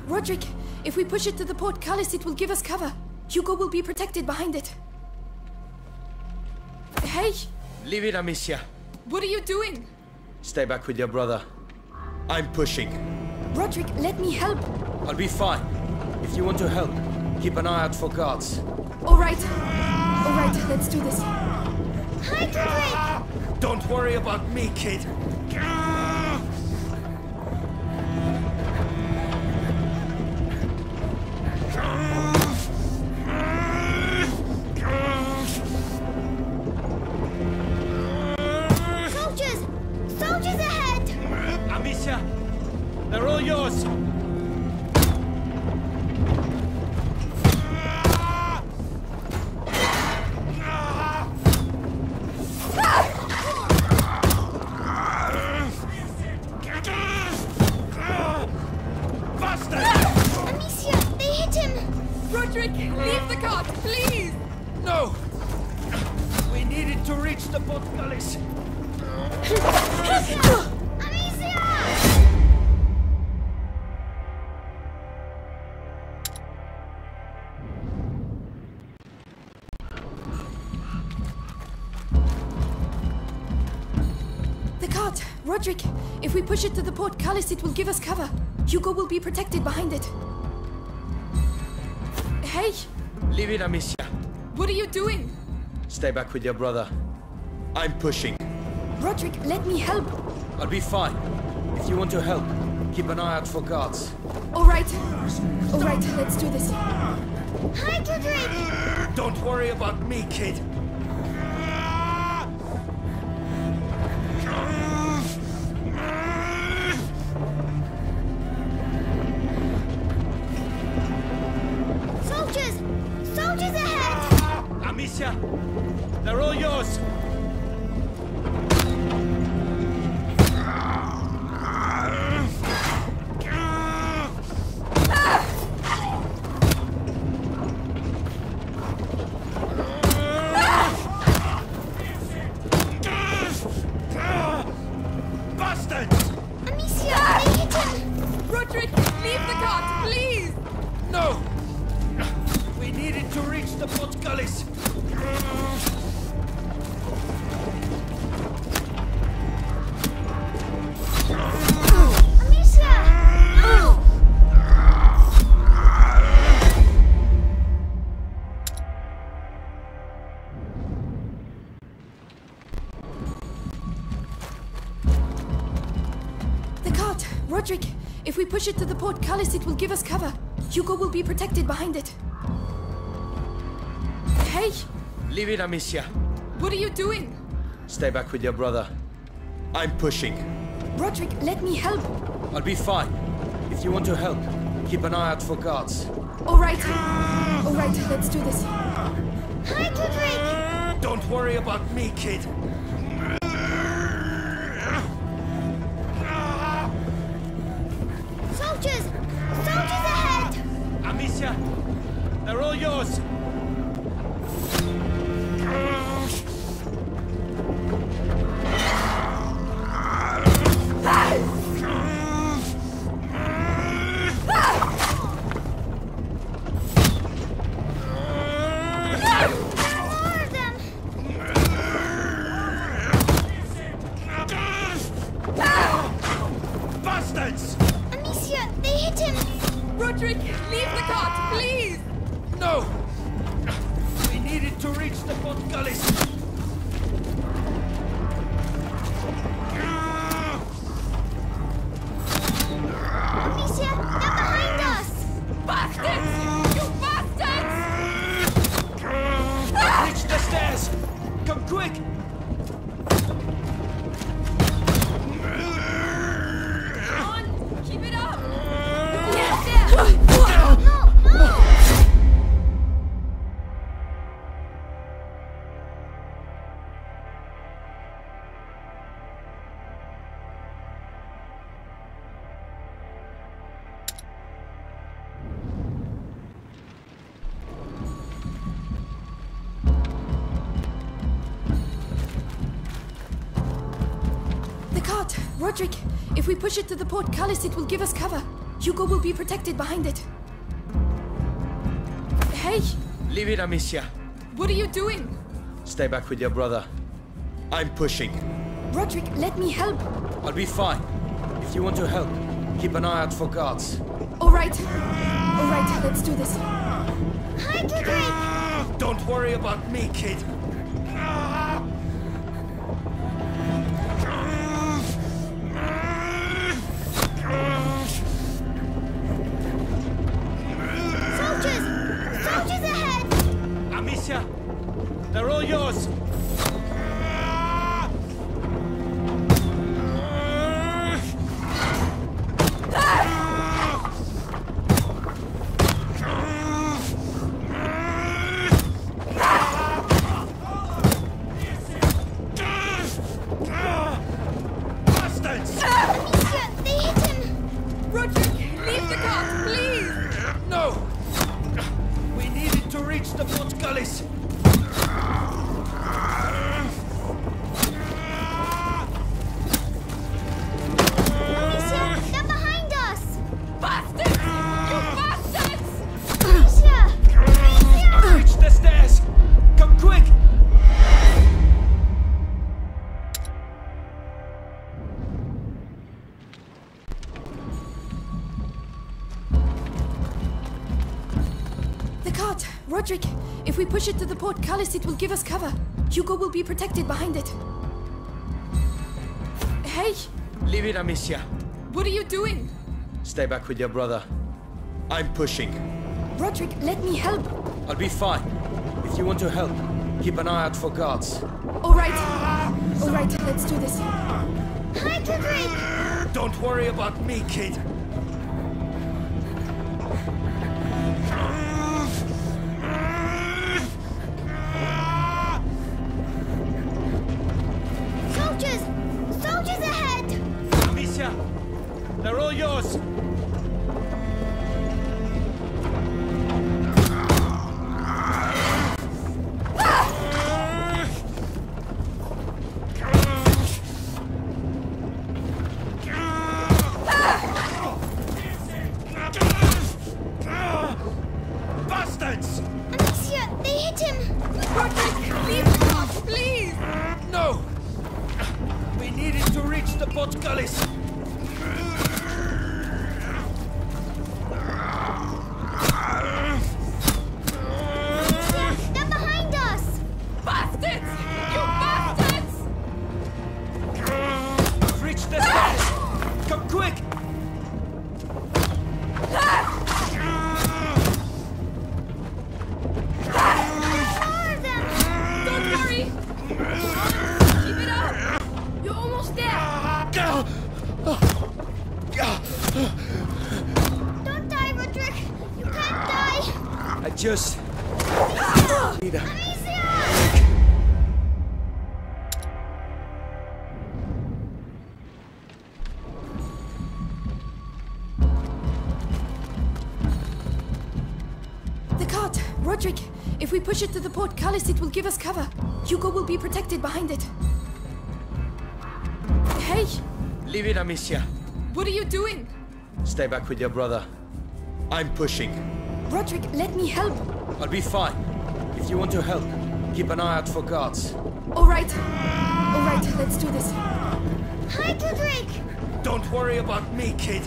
Roderick, if we push it to the portcullis, it will give us cover. Hugo will be protected behind it. Hey! Leave it, Amicia. What are you doing? Stay back with your brother. I'm pushing. Roderick, let me help. I'll be fine. If you want to help, keep an eye out for guards. All right. All right, let's do this. Hi, Roderick! Don't worry about me, kid. Soldiers! Soldiers ahead! Amicia, they're all yours. Amicia, they hit him! Roderick, leave the cart, please! No! We needed to reach the portcullis. Amicia! The cart! Roderick, if we push it to the portcullis, it will give us cover. Hugo will be protected behind it. Hey! Leave it, Amicia. What are you doing? Stay back with your brother. I'm pushing. Roderick, let me help. I'll be fine. If you want to help, keep an eye out for guards. All right. All right, let's do this. Hi, Roderick! Don't worry about me, kid. Soldiers! Soldiers ahead! Amicia, they're all yours. Bastards! Amicia, they hit him! Roderick, leave the cart, please! No! We needed to reach the portcullis. Amicia! Oh! The cart! Roderick, if we push it to the portcullis, it will give us cover. Hugo will be protected behind it. Hey! Leave it, Amicia. What are you doing? Stay back with your brother. I'm pushing. Roderick, let me help. I'll be fine. If you want to help, keep an eye out for guards. All right. All right, let's do this. Hi, Roderick! Don't worry about me, kid. Soldiers! Soldiers ahead! Amicia, they're all yours. More of them! Bastards! Amicia, they hit him! Roderick, leave the cart, please! No! We needed to reach the portcullis. Amicia, they're behind us! Bastards! You bastards! Reach the stairs! Come quick! Come on! Keep it up! Roderick, if we push it to the portcullis, it will give us cover. Hugo will be protected behind it. Hey! Leave it, Amicia. What are you doing? Stay back with your brother. I'm pushing. Roderick, let me help. I'll be fine. If you want to help, keep an eye out for guards. All right. All right, let's do this. Hi, Roderick! Don't worry about me, kid. Soldiers! Soldiers ahead! Amicia, they're all yours. Roderick, if we push it to the portcullis, it will give us cover. Hugo will be protected behind it. Hey! Leave it, Amicia. What are you doing? Stay back with your brother. I'm pushing. Roderick, let me help. I'll be fine. If you want to help, keep an eye out for guards. All right. All right, let's do this. Hi, Roderick! Don't worry about me, kid. Soldiers! Soldiers ahead! Amicia, they're all yours. Just need a The cart! Roderick! If we push it to the portcullis, it will give us cover. Hugo will be protected behind it. Hey! Leave it, Amicia. What are you doing? Stay back with your brother. I'm pushing. Roderick, let me help. I'll be fine. If you want to help, keep an eye out for guards. All right. All right, let's do this. Hi, Roderick! Don't worry about me, kid.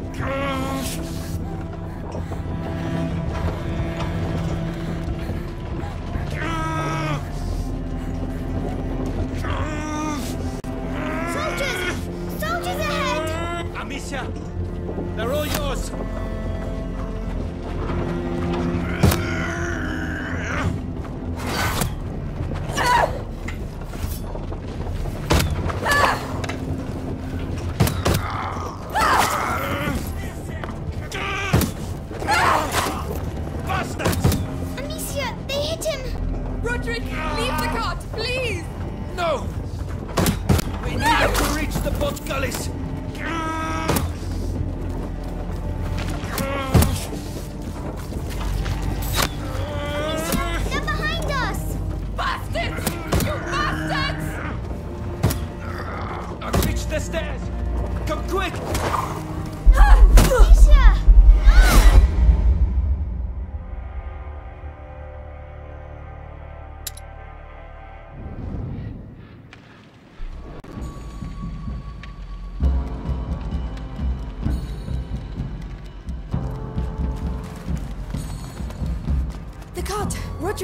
Soldiers! Soldiers ahead! Amicia, they're all yours. Roderick, leave the cart, please! No! We need him to reach the portcullis! They're behind us! Bastards! You bastards! I've reached the stairs! Come quick! Alicia!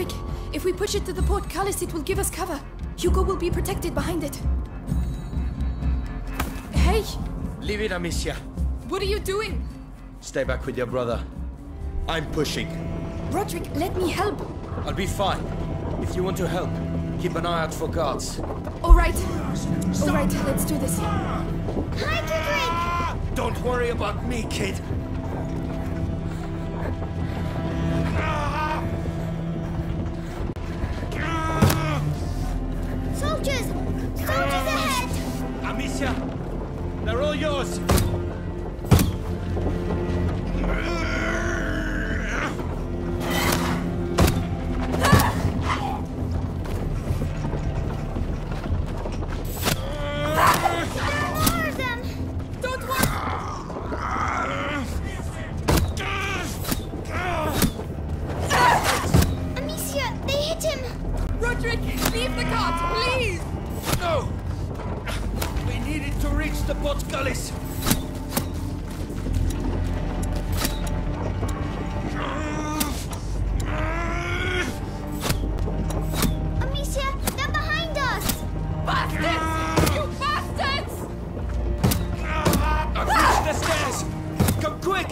Roderick, if we push it to the portcullis, it will give us cover. Hugo will be protected behind it. Hey! Leave it, Amicia. What are you doing? Stay back with your brother. I'm pushing. Roderick, let me help. I'll be fine. If you want to help, keep an eye out for guards. All right. All right, let's do this. Hi, Roderick! Don't worry about me, kid. Soldiers! Soldiers ahead! Amicia, they're all yours. Leave the cart, please! No! We needed to reach the portcullis. Amicia, they're behind us! Bastards! You bastards! I'll reach the stairs! Come quick!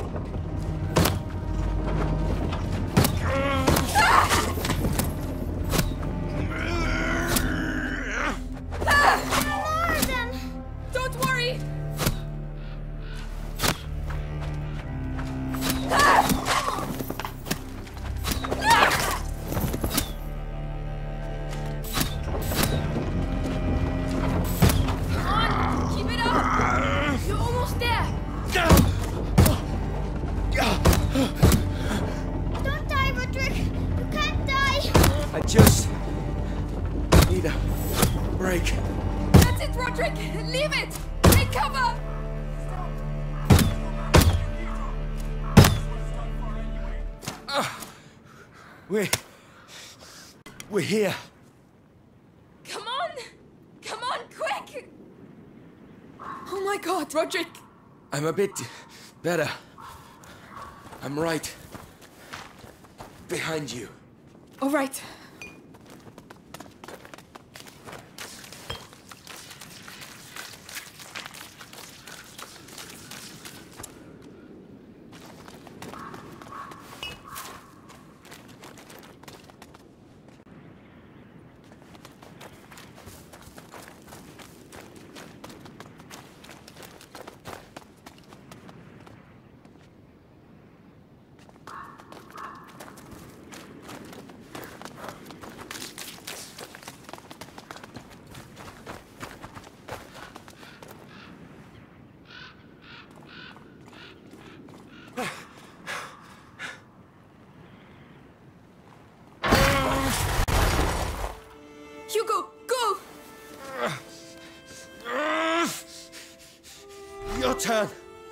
I just need a break. That's it, Roderick! Leave it! Take cover! Uh, we... We're here. Come on! Come on, quick! Oh my god, Roderick! I'm a bit better. I'm right behind you. All right. Hugo, go! Your turn.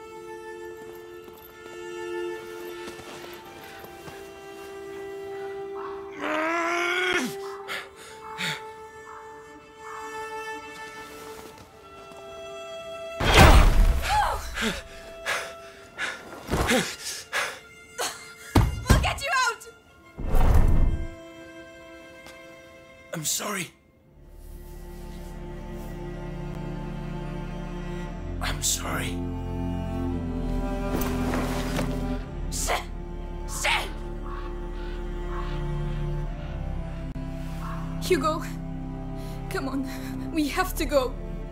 We'll get you out! I'm sorry. I'm sorry. Stay! Stay! Hugo, come on. We have to go.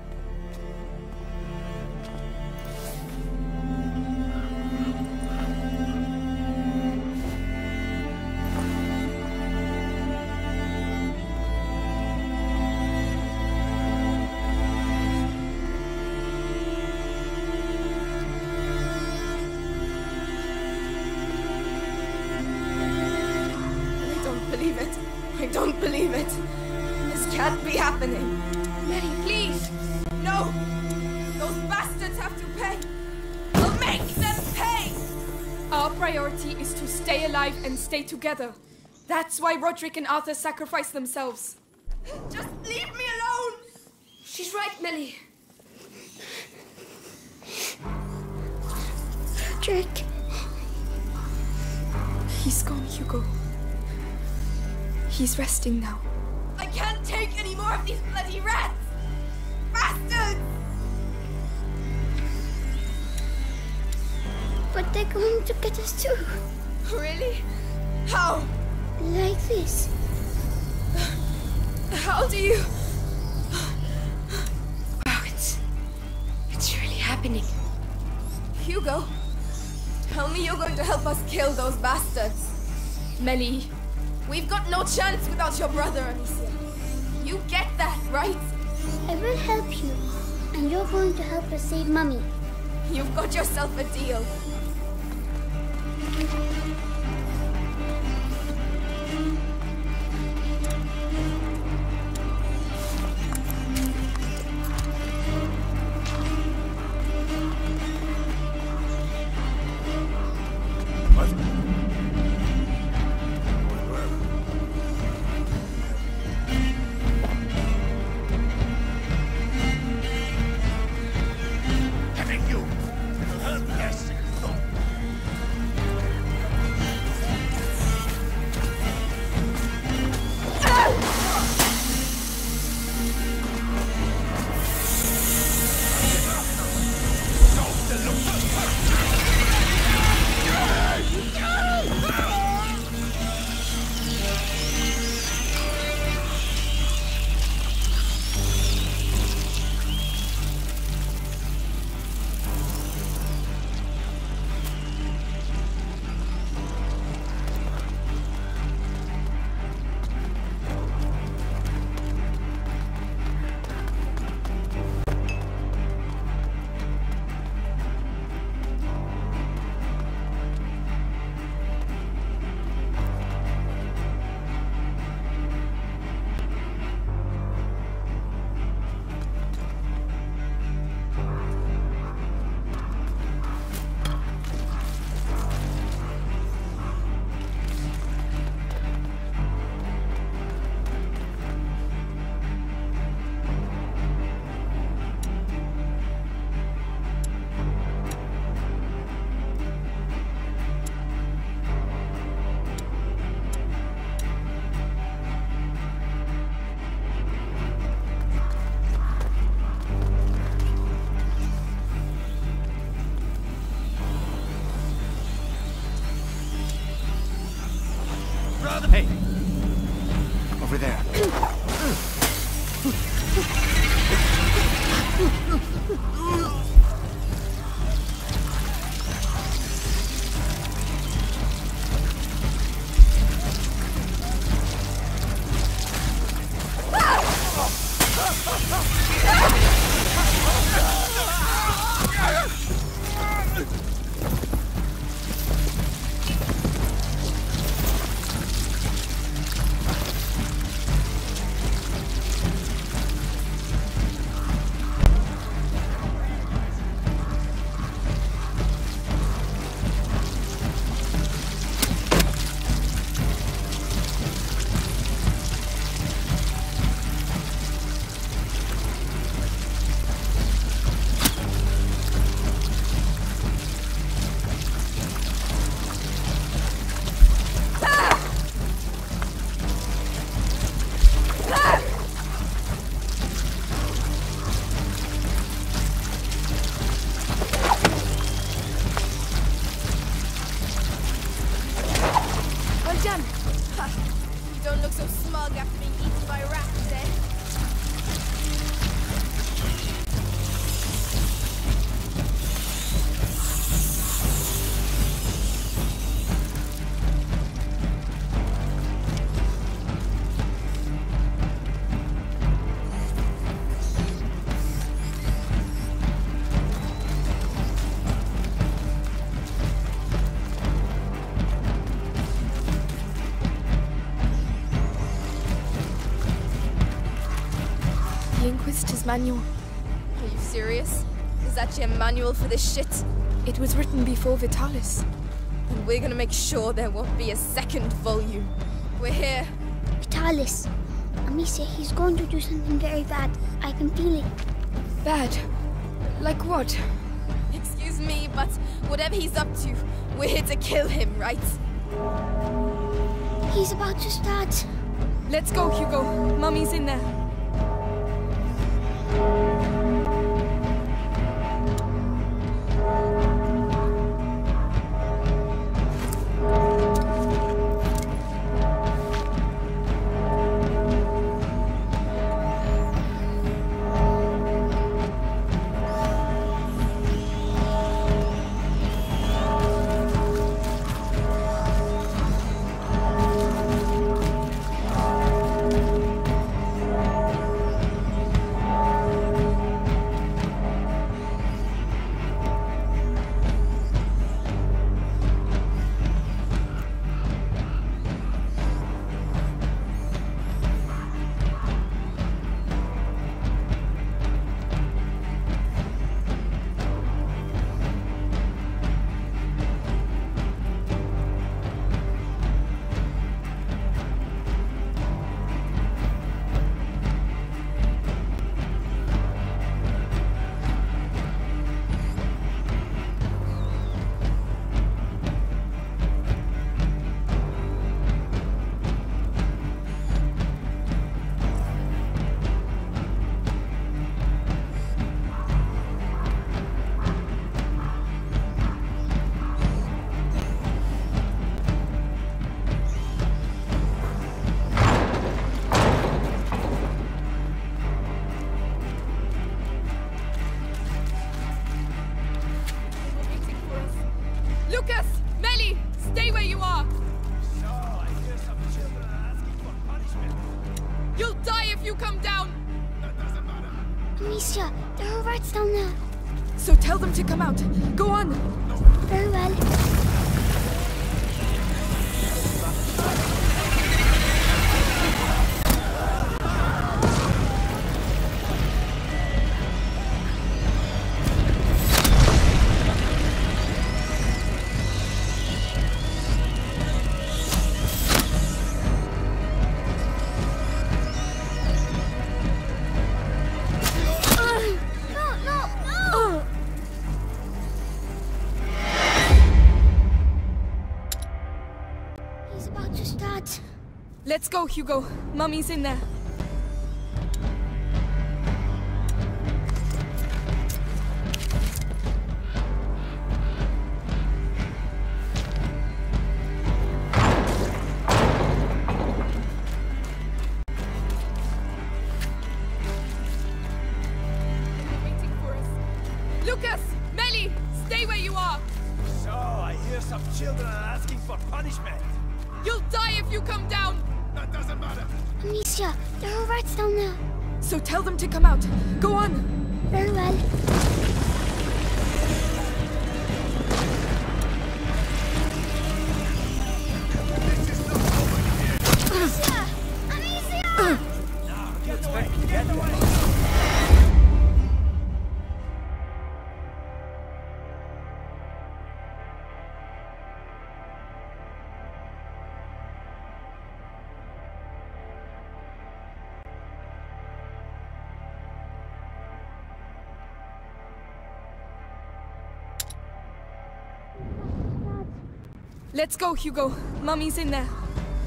I don't believe it. This can't be happening. Mary, please. No. Those bastards have to pay. I'll make them pay. Our priority is to stay alive and stay together. That's why Roderick and Arthur sacrificed themselves. Just leave me alone. She's right, Millie. Roderick. He's gone, Hugo. He's resting now. I can't take any more of these bloody rats! Bastards! But they're going to get us too. Really? How? Like this. How do you... Oh, it's... It's really happening. Hugo, tell me you're going to help us kill those bastards. Mélie, we've got no chance without your brother, Amicia. You get that, right? I will help you. And you're going to help us save Mummy. You've got yourself a deal. Hey! Over there. Inquisitor's manual. Are you serious? There's actually a manual for this shit? It was written before Vitalis. And we're gonna make sure there won't be a second volume. We're here. Vitalis. Amicia, he's going to do something very bad. I can feel it. Bad? Like what? Excuse me, but whatever he's up to, we're here to kill him, right? He's about to start. Let's go, Hugo. Mummy's in there. Lucas! Melly! Stay where you are! So, I hear some children are asking for punishment. You'll die if you come down! That doesn't matter. Amicia, there are rats down there. So tell them to come out. Go on! Very well. Let's go, Hugo. Mummy's in there. Waiting for us. Lucas! Melly! Stay where you are! So, I hear some children are asking for punishment. You'll die if you come down! That doesn't matter. Amicia, there are rats down there. So tell them to come out. Go on! Very well. Amicia! Amicia! Now, get away! Get away! Let's go, Hugo. Mummy's in there.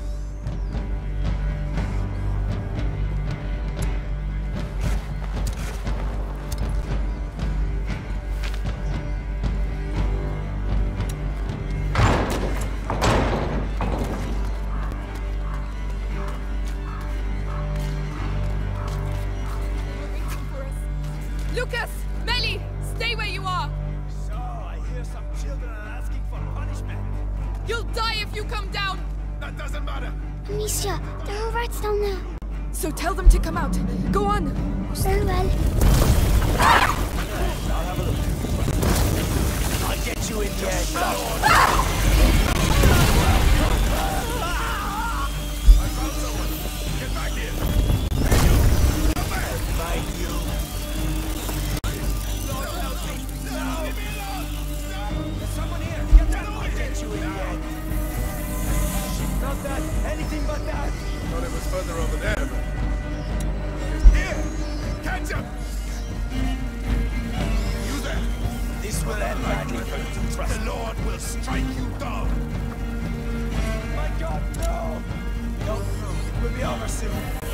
Lucas! Melly! Stay where you are! So, I hear some children are asking for punishment. You'll die if you come down! That doesn't matter. Amicia, there are rats down there. So tell them to come out. Go on! Very well. I'll have a look. I'll get you in the end. I found someone. Get back here. Hey, you. Come back. Find you. Lord, help me. No. Leave me alone. No. There's someone here. Get that away. I'll get you in the end. Not that. Anything but that. Thought it was further over there, but... Here! Catch him! You there! This will end badly for you to trust. The Lord will strike you down! My God, no! Don't move. It will be be over soon.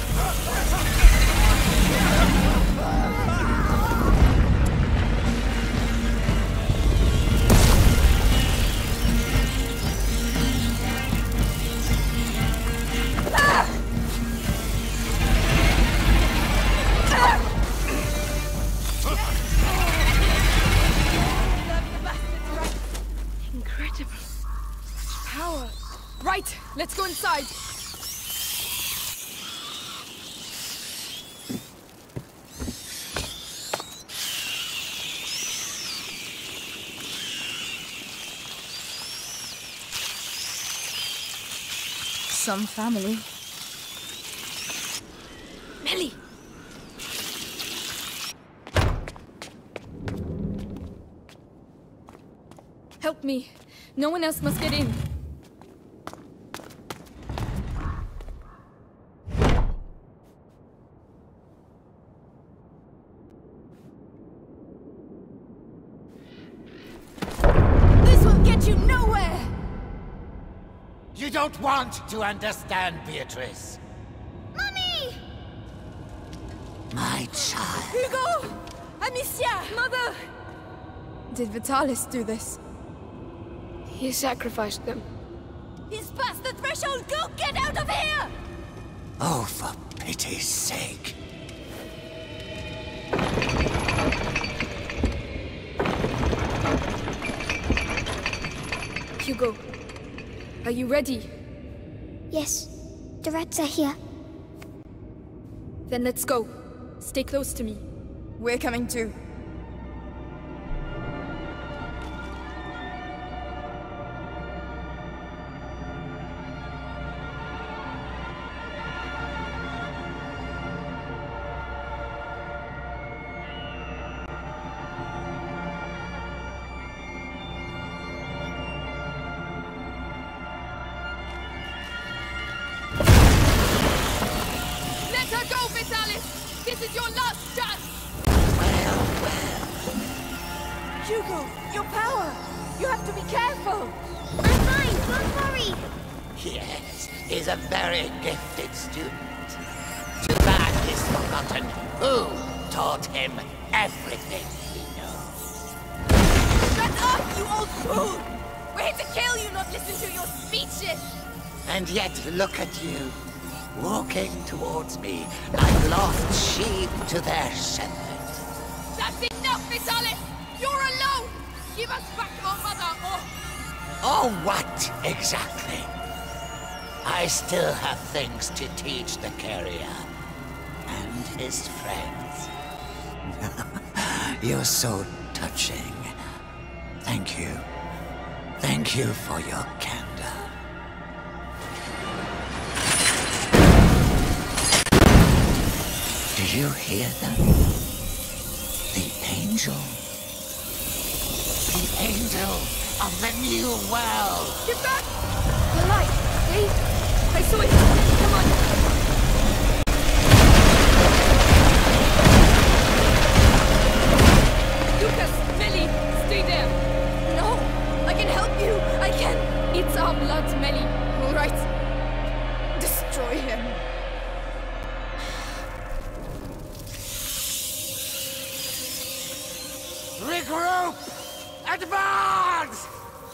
Incredible. Power. Right, let's go inside. Some family. Melly! Help me. No one else must get in. This will get you nowhere! You don't want to understand, Beatrice. Mummy! My child. Hugo! Amicia! Mother! Did Vitalis do this? He sacrificed them. He's past the threshold! Go get out of here! Oh, for pity's sake. Hugo, are you ready? Yes, the rats are here. Then let's go. Stay close to me. We're coming too. Let her go, Vitalis! This is your last chance! Well, well. Hugo, your power! You have to be careful! I'm fine, don't worry. Yes, he's a very gifted student. Too bad he's forgotten who taught him everything he knows. Shut up, you old fool! We're here to kill you, not listen to your speeches! And yet, look at you, walking towards me like lost sheep to their shepherd. That's enough, Vitalis! You're alone! Give us back our mother, or... Oh, what exactly? I still have things to teach the carrier and his friends. You're so touching. Thank you. Thank you for your candor. Did you hear that? The angel. The angel of the new world. Get back! The light! See? I saw it! Come on! Lucas! Melly! Stay there! No! I can help you! I can! It's our blood, Melly. All right. Destroy him. Regroup! Advance!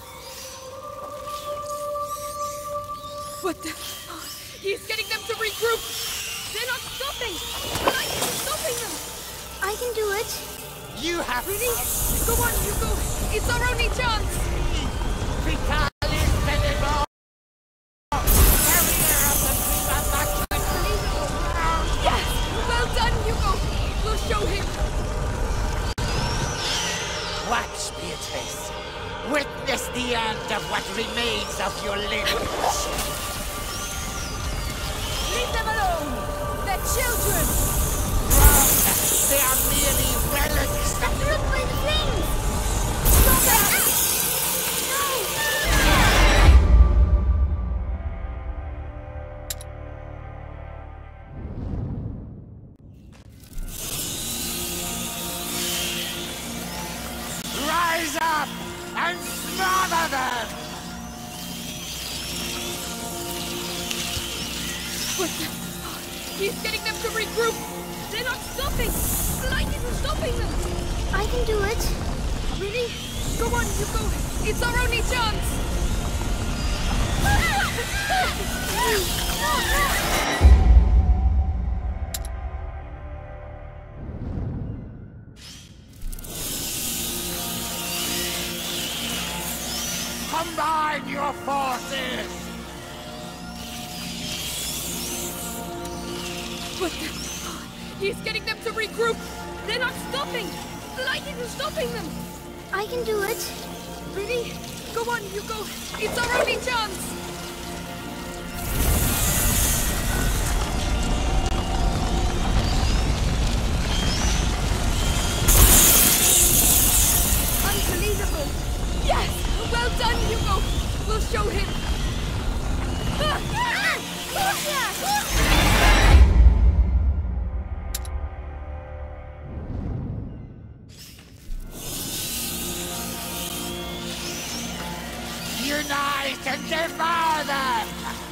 What the... He's getting them to regroup! They're not stopping! But I am stopping them! I can do it. You have... Really? Go on, Hugo! It's our only chance! Vitalis Benevol! Carrier of the Prima Macular! Yes! Well done, Hugo! We'll show him! Watch, Beatrice. Witness the end of what remains of your lineage. Leave them alone! They're children! Wrong! They are merely relics. Look by the flames! Stop that! Rise up and smother them! What the... He's getting them to regroup! They're not stopping! The light isn't stopping them! I can do it. Really? Go on, you go! It's our only chance! Combine your forces! What the... He's getting them to regroup! They're not stopping! The light isn't stopping them! I can do it. Really? Go on, you go! It's our only chance! Unbelievable! Yes! Well done, Hugo! We'll show him! Unite and devour them!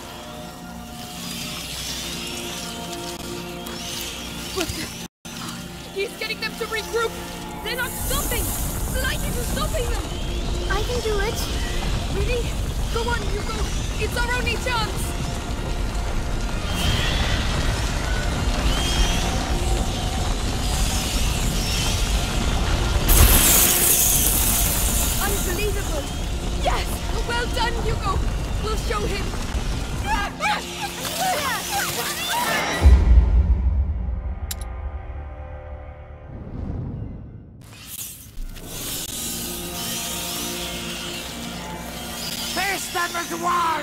What the... He's getting them to regroup! They're not stopping! The light isn't stopping them! I can do it. Really? Go on, Hugo! It's our only chance! Unbelievable! Yes! Well done, Hugo! We'll show him! Face them as one!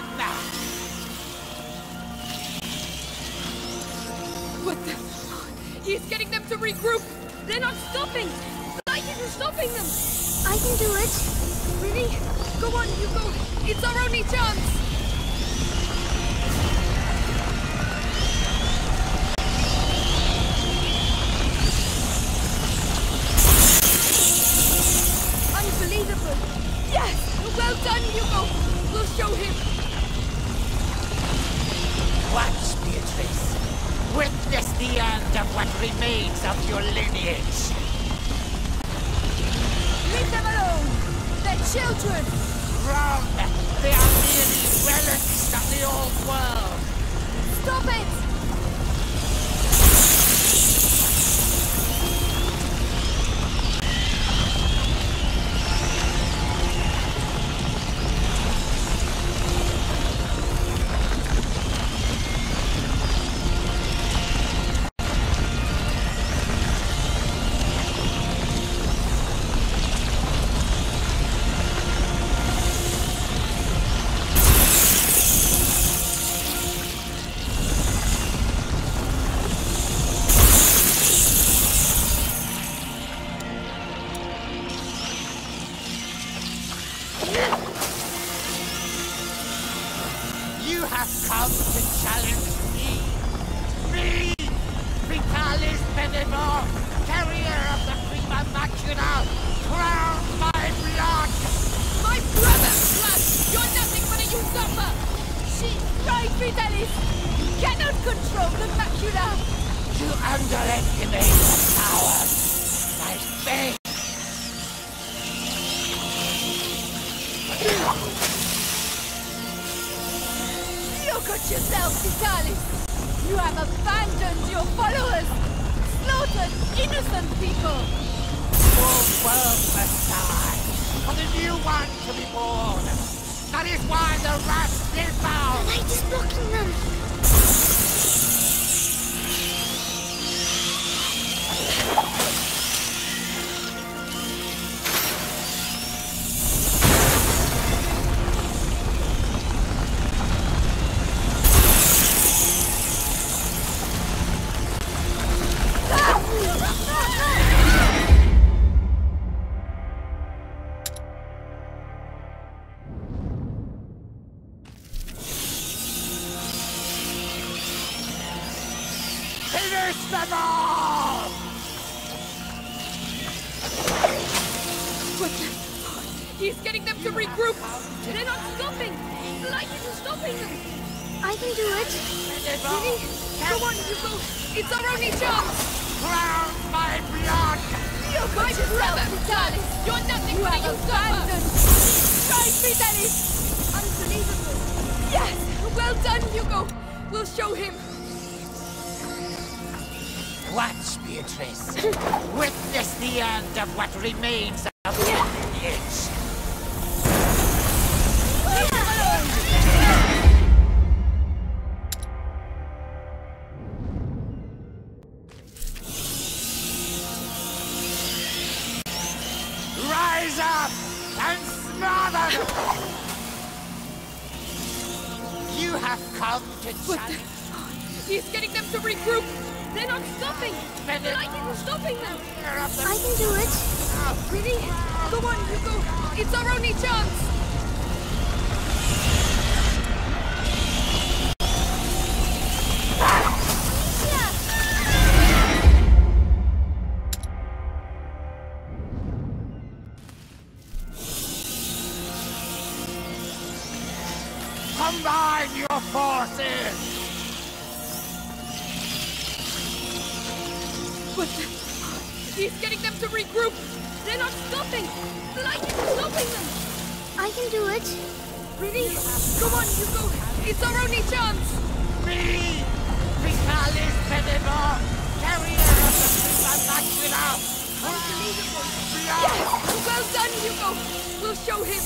What the... He's getting them to regroup! They're not stopping! The light isn't stopping them! I can do it. Really? Go on, Hugo! It's our only chance! Unbelievable! Yes! Well done, Hugo! We'll show him! Watch, Beatrice. Witness the end of what remains of your lineage. Leave them alone! They're children! Wrong! They are merely relics of the old world! Stop it! You have come to challenge me. Me! Vitalis Benevor, carrier of the Prima Macula, crowned by blood! My brother's blood! You're nothing but a usurper! She's right, Vitalis! You cannot control the macula! You underestimate the power! My faith! Look at yourself, Vitalis! You have abandoned your followers! Slaughtered innocent people! Your world must die, for the new one to be born! That is why the rats devour! The light is blocking them! Finish them all! What the... He's getting them to regroup! They're not stopping! The light isn't stopping them! I can do it. Really? Come on, Hugo. It's our only chance. Drown my blood! You're my brother, Vitalis. You're nothing but a usurper. Try Vitalis. Unbelievable. Yes. Well done, Hugo. We'll show him. Watch, Beatrice. Witness the end of what remains of your lineage. Leave him alone. Rise up and smother them! You have come to challenge. He's getting them to regroup. They're not stopping. The light isn't stopping them. I can do it. Really? Come on, Hugo. It's our only chance. Combine your forces! But he's getting them to regroup. They're not stopping. The light isn't stopping them. I can do it. Really? Come on, Hugo. It's our only chance. Me! Vitalis Benevor! Carrier of the Prima Macula! Unbelievable. Yes! Well done, Hugo. We'll show him.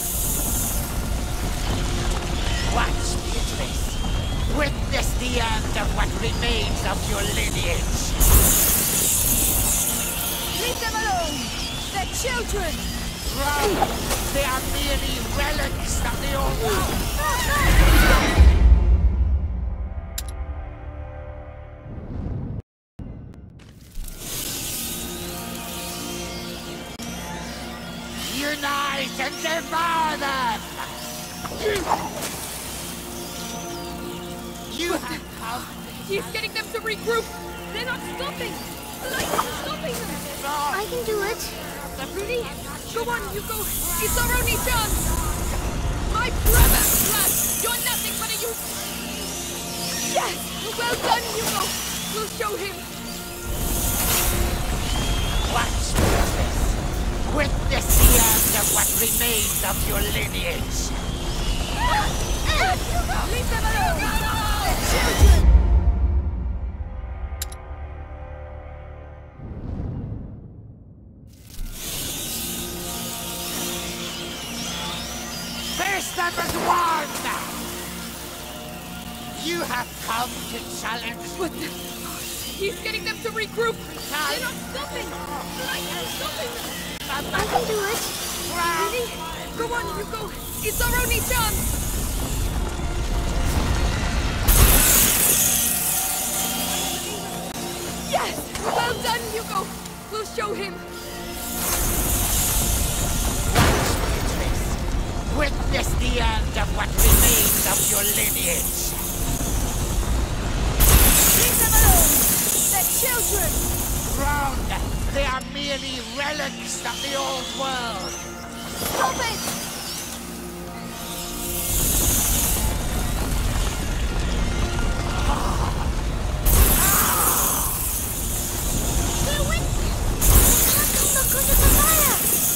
Watch, Beatrice. Witness the end of what remains of your lineage. Leave them alone. They're children. Wrong. They are merely relics of the old world. Unite and devour them! You have come. He's getting them to regroup. They're not stopping. The light isn't stopping them. I can do it. Really? Come on, Hugo. It's our only chance. My brother, Vlad. You're nothing but a you. Yes. Well done, Hugo. We'll show him. Watch, Beatrice. Witness the end of what remains of your lineage. Leave them alone. They're children. Face them as one! You have come to challenge. But he's getting them to regroup. They're not stopping. The light isn't stopping them. I can do it. Really? Come on, Hugo. It's our only chance. Yes! Well done, Hugo. We'll show him. Witness the end of what remains of your lineage. Leave them alone. They're children. Wrong. They are merely relics of the old world. Stop it! They're winning. How come the good of the fire?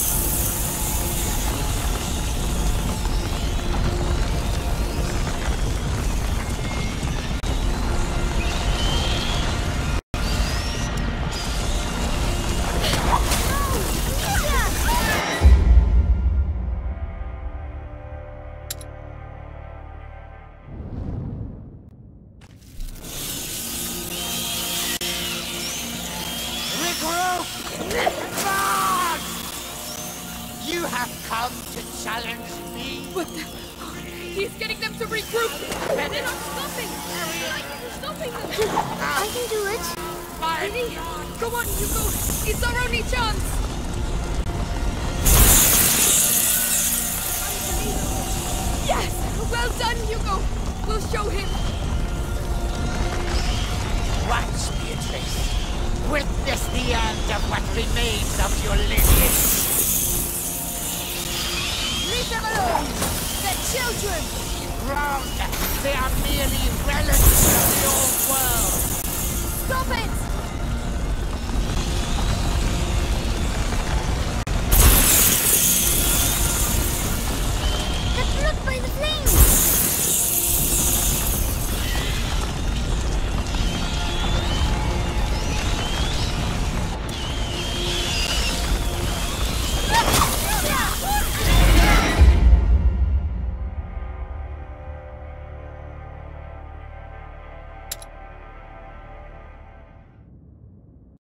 You have come to challenge me? But he's getting them to regroup. They're not stopping. The light isn't stopping them. I can do it. Really? Come on, Hugo. It's our only chance. Yes! Well done, Hugo. We'll show him. Watch, Beatrice. Witness the end of what remains of your lineage. Leave them alone. They're children. Wrong. They are merely relics of the old world. Stop it!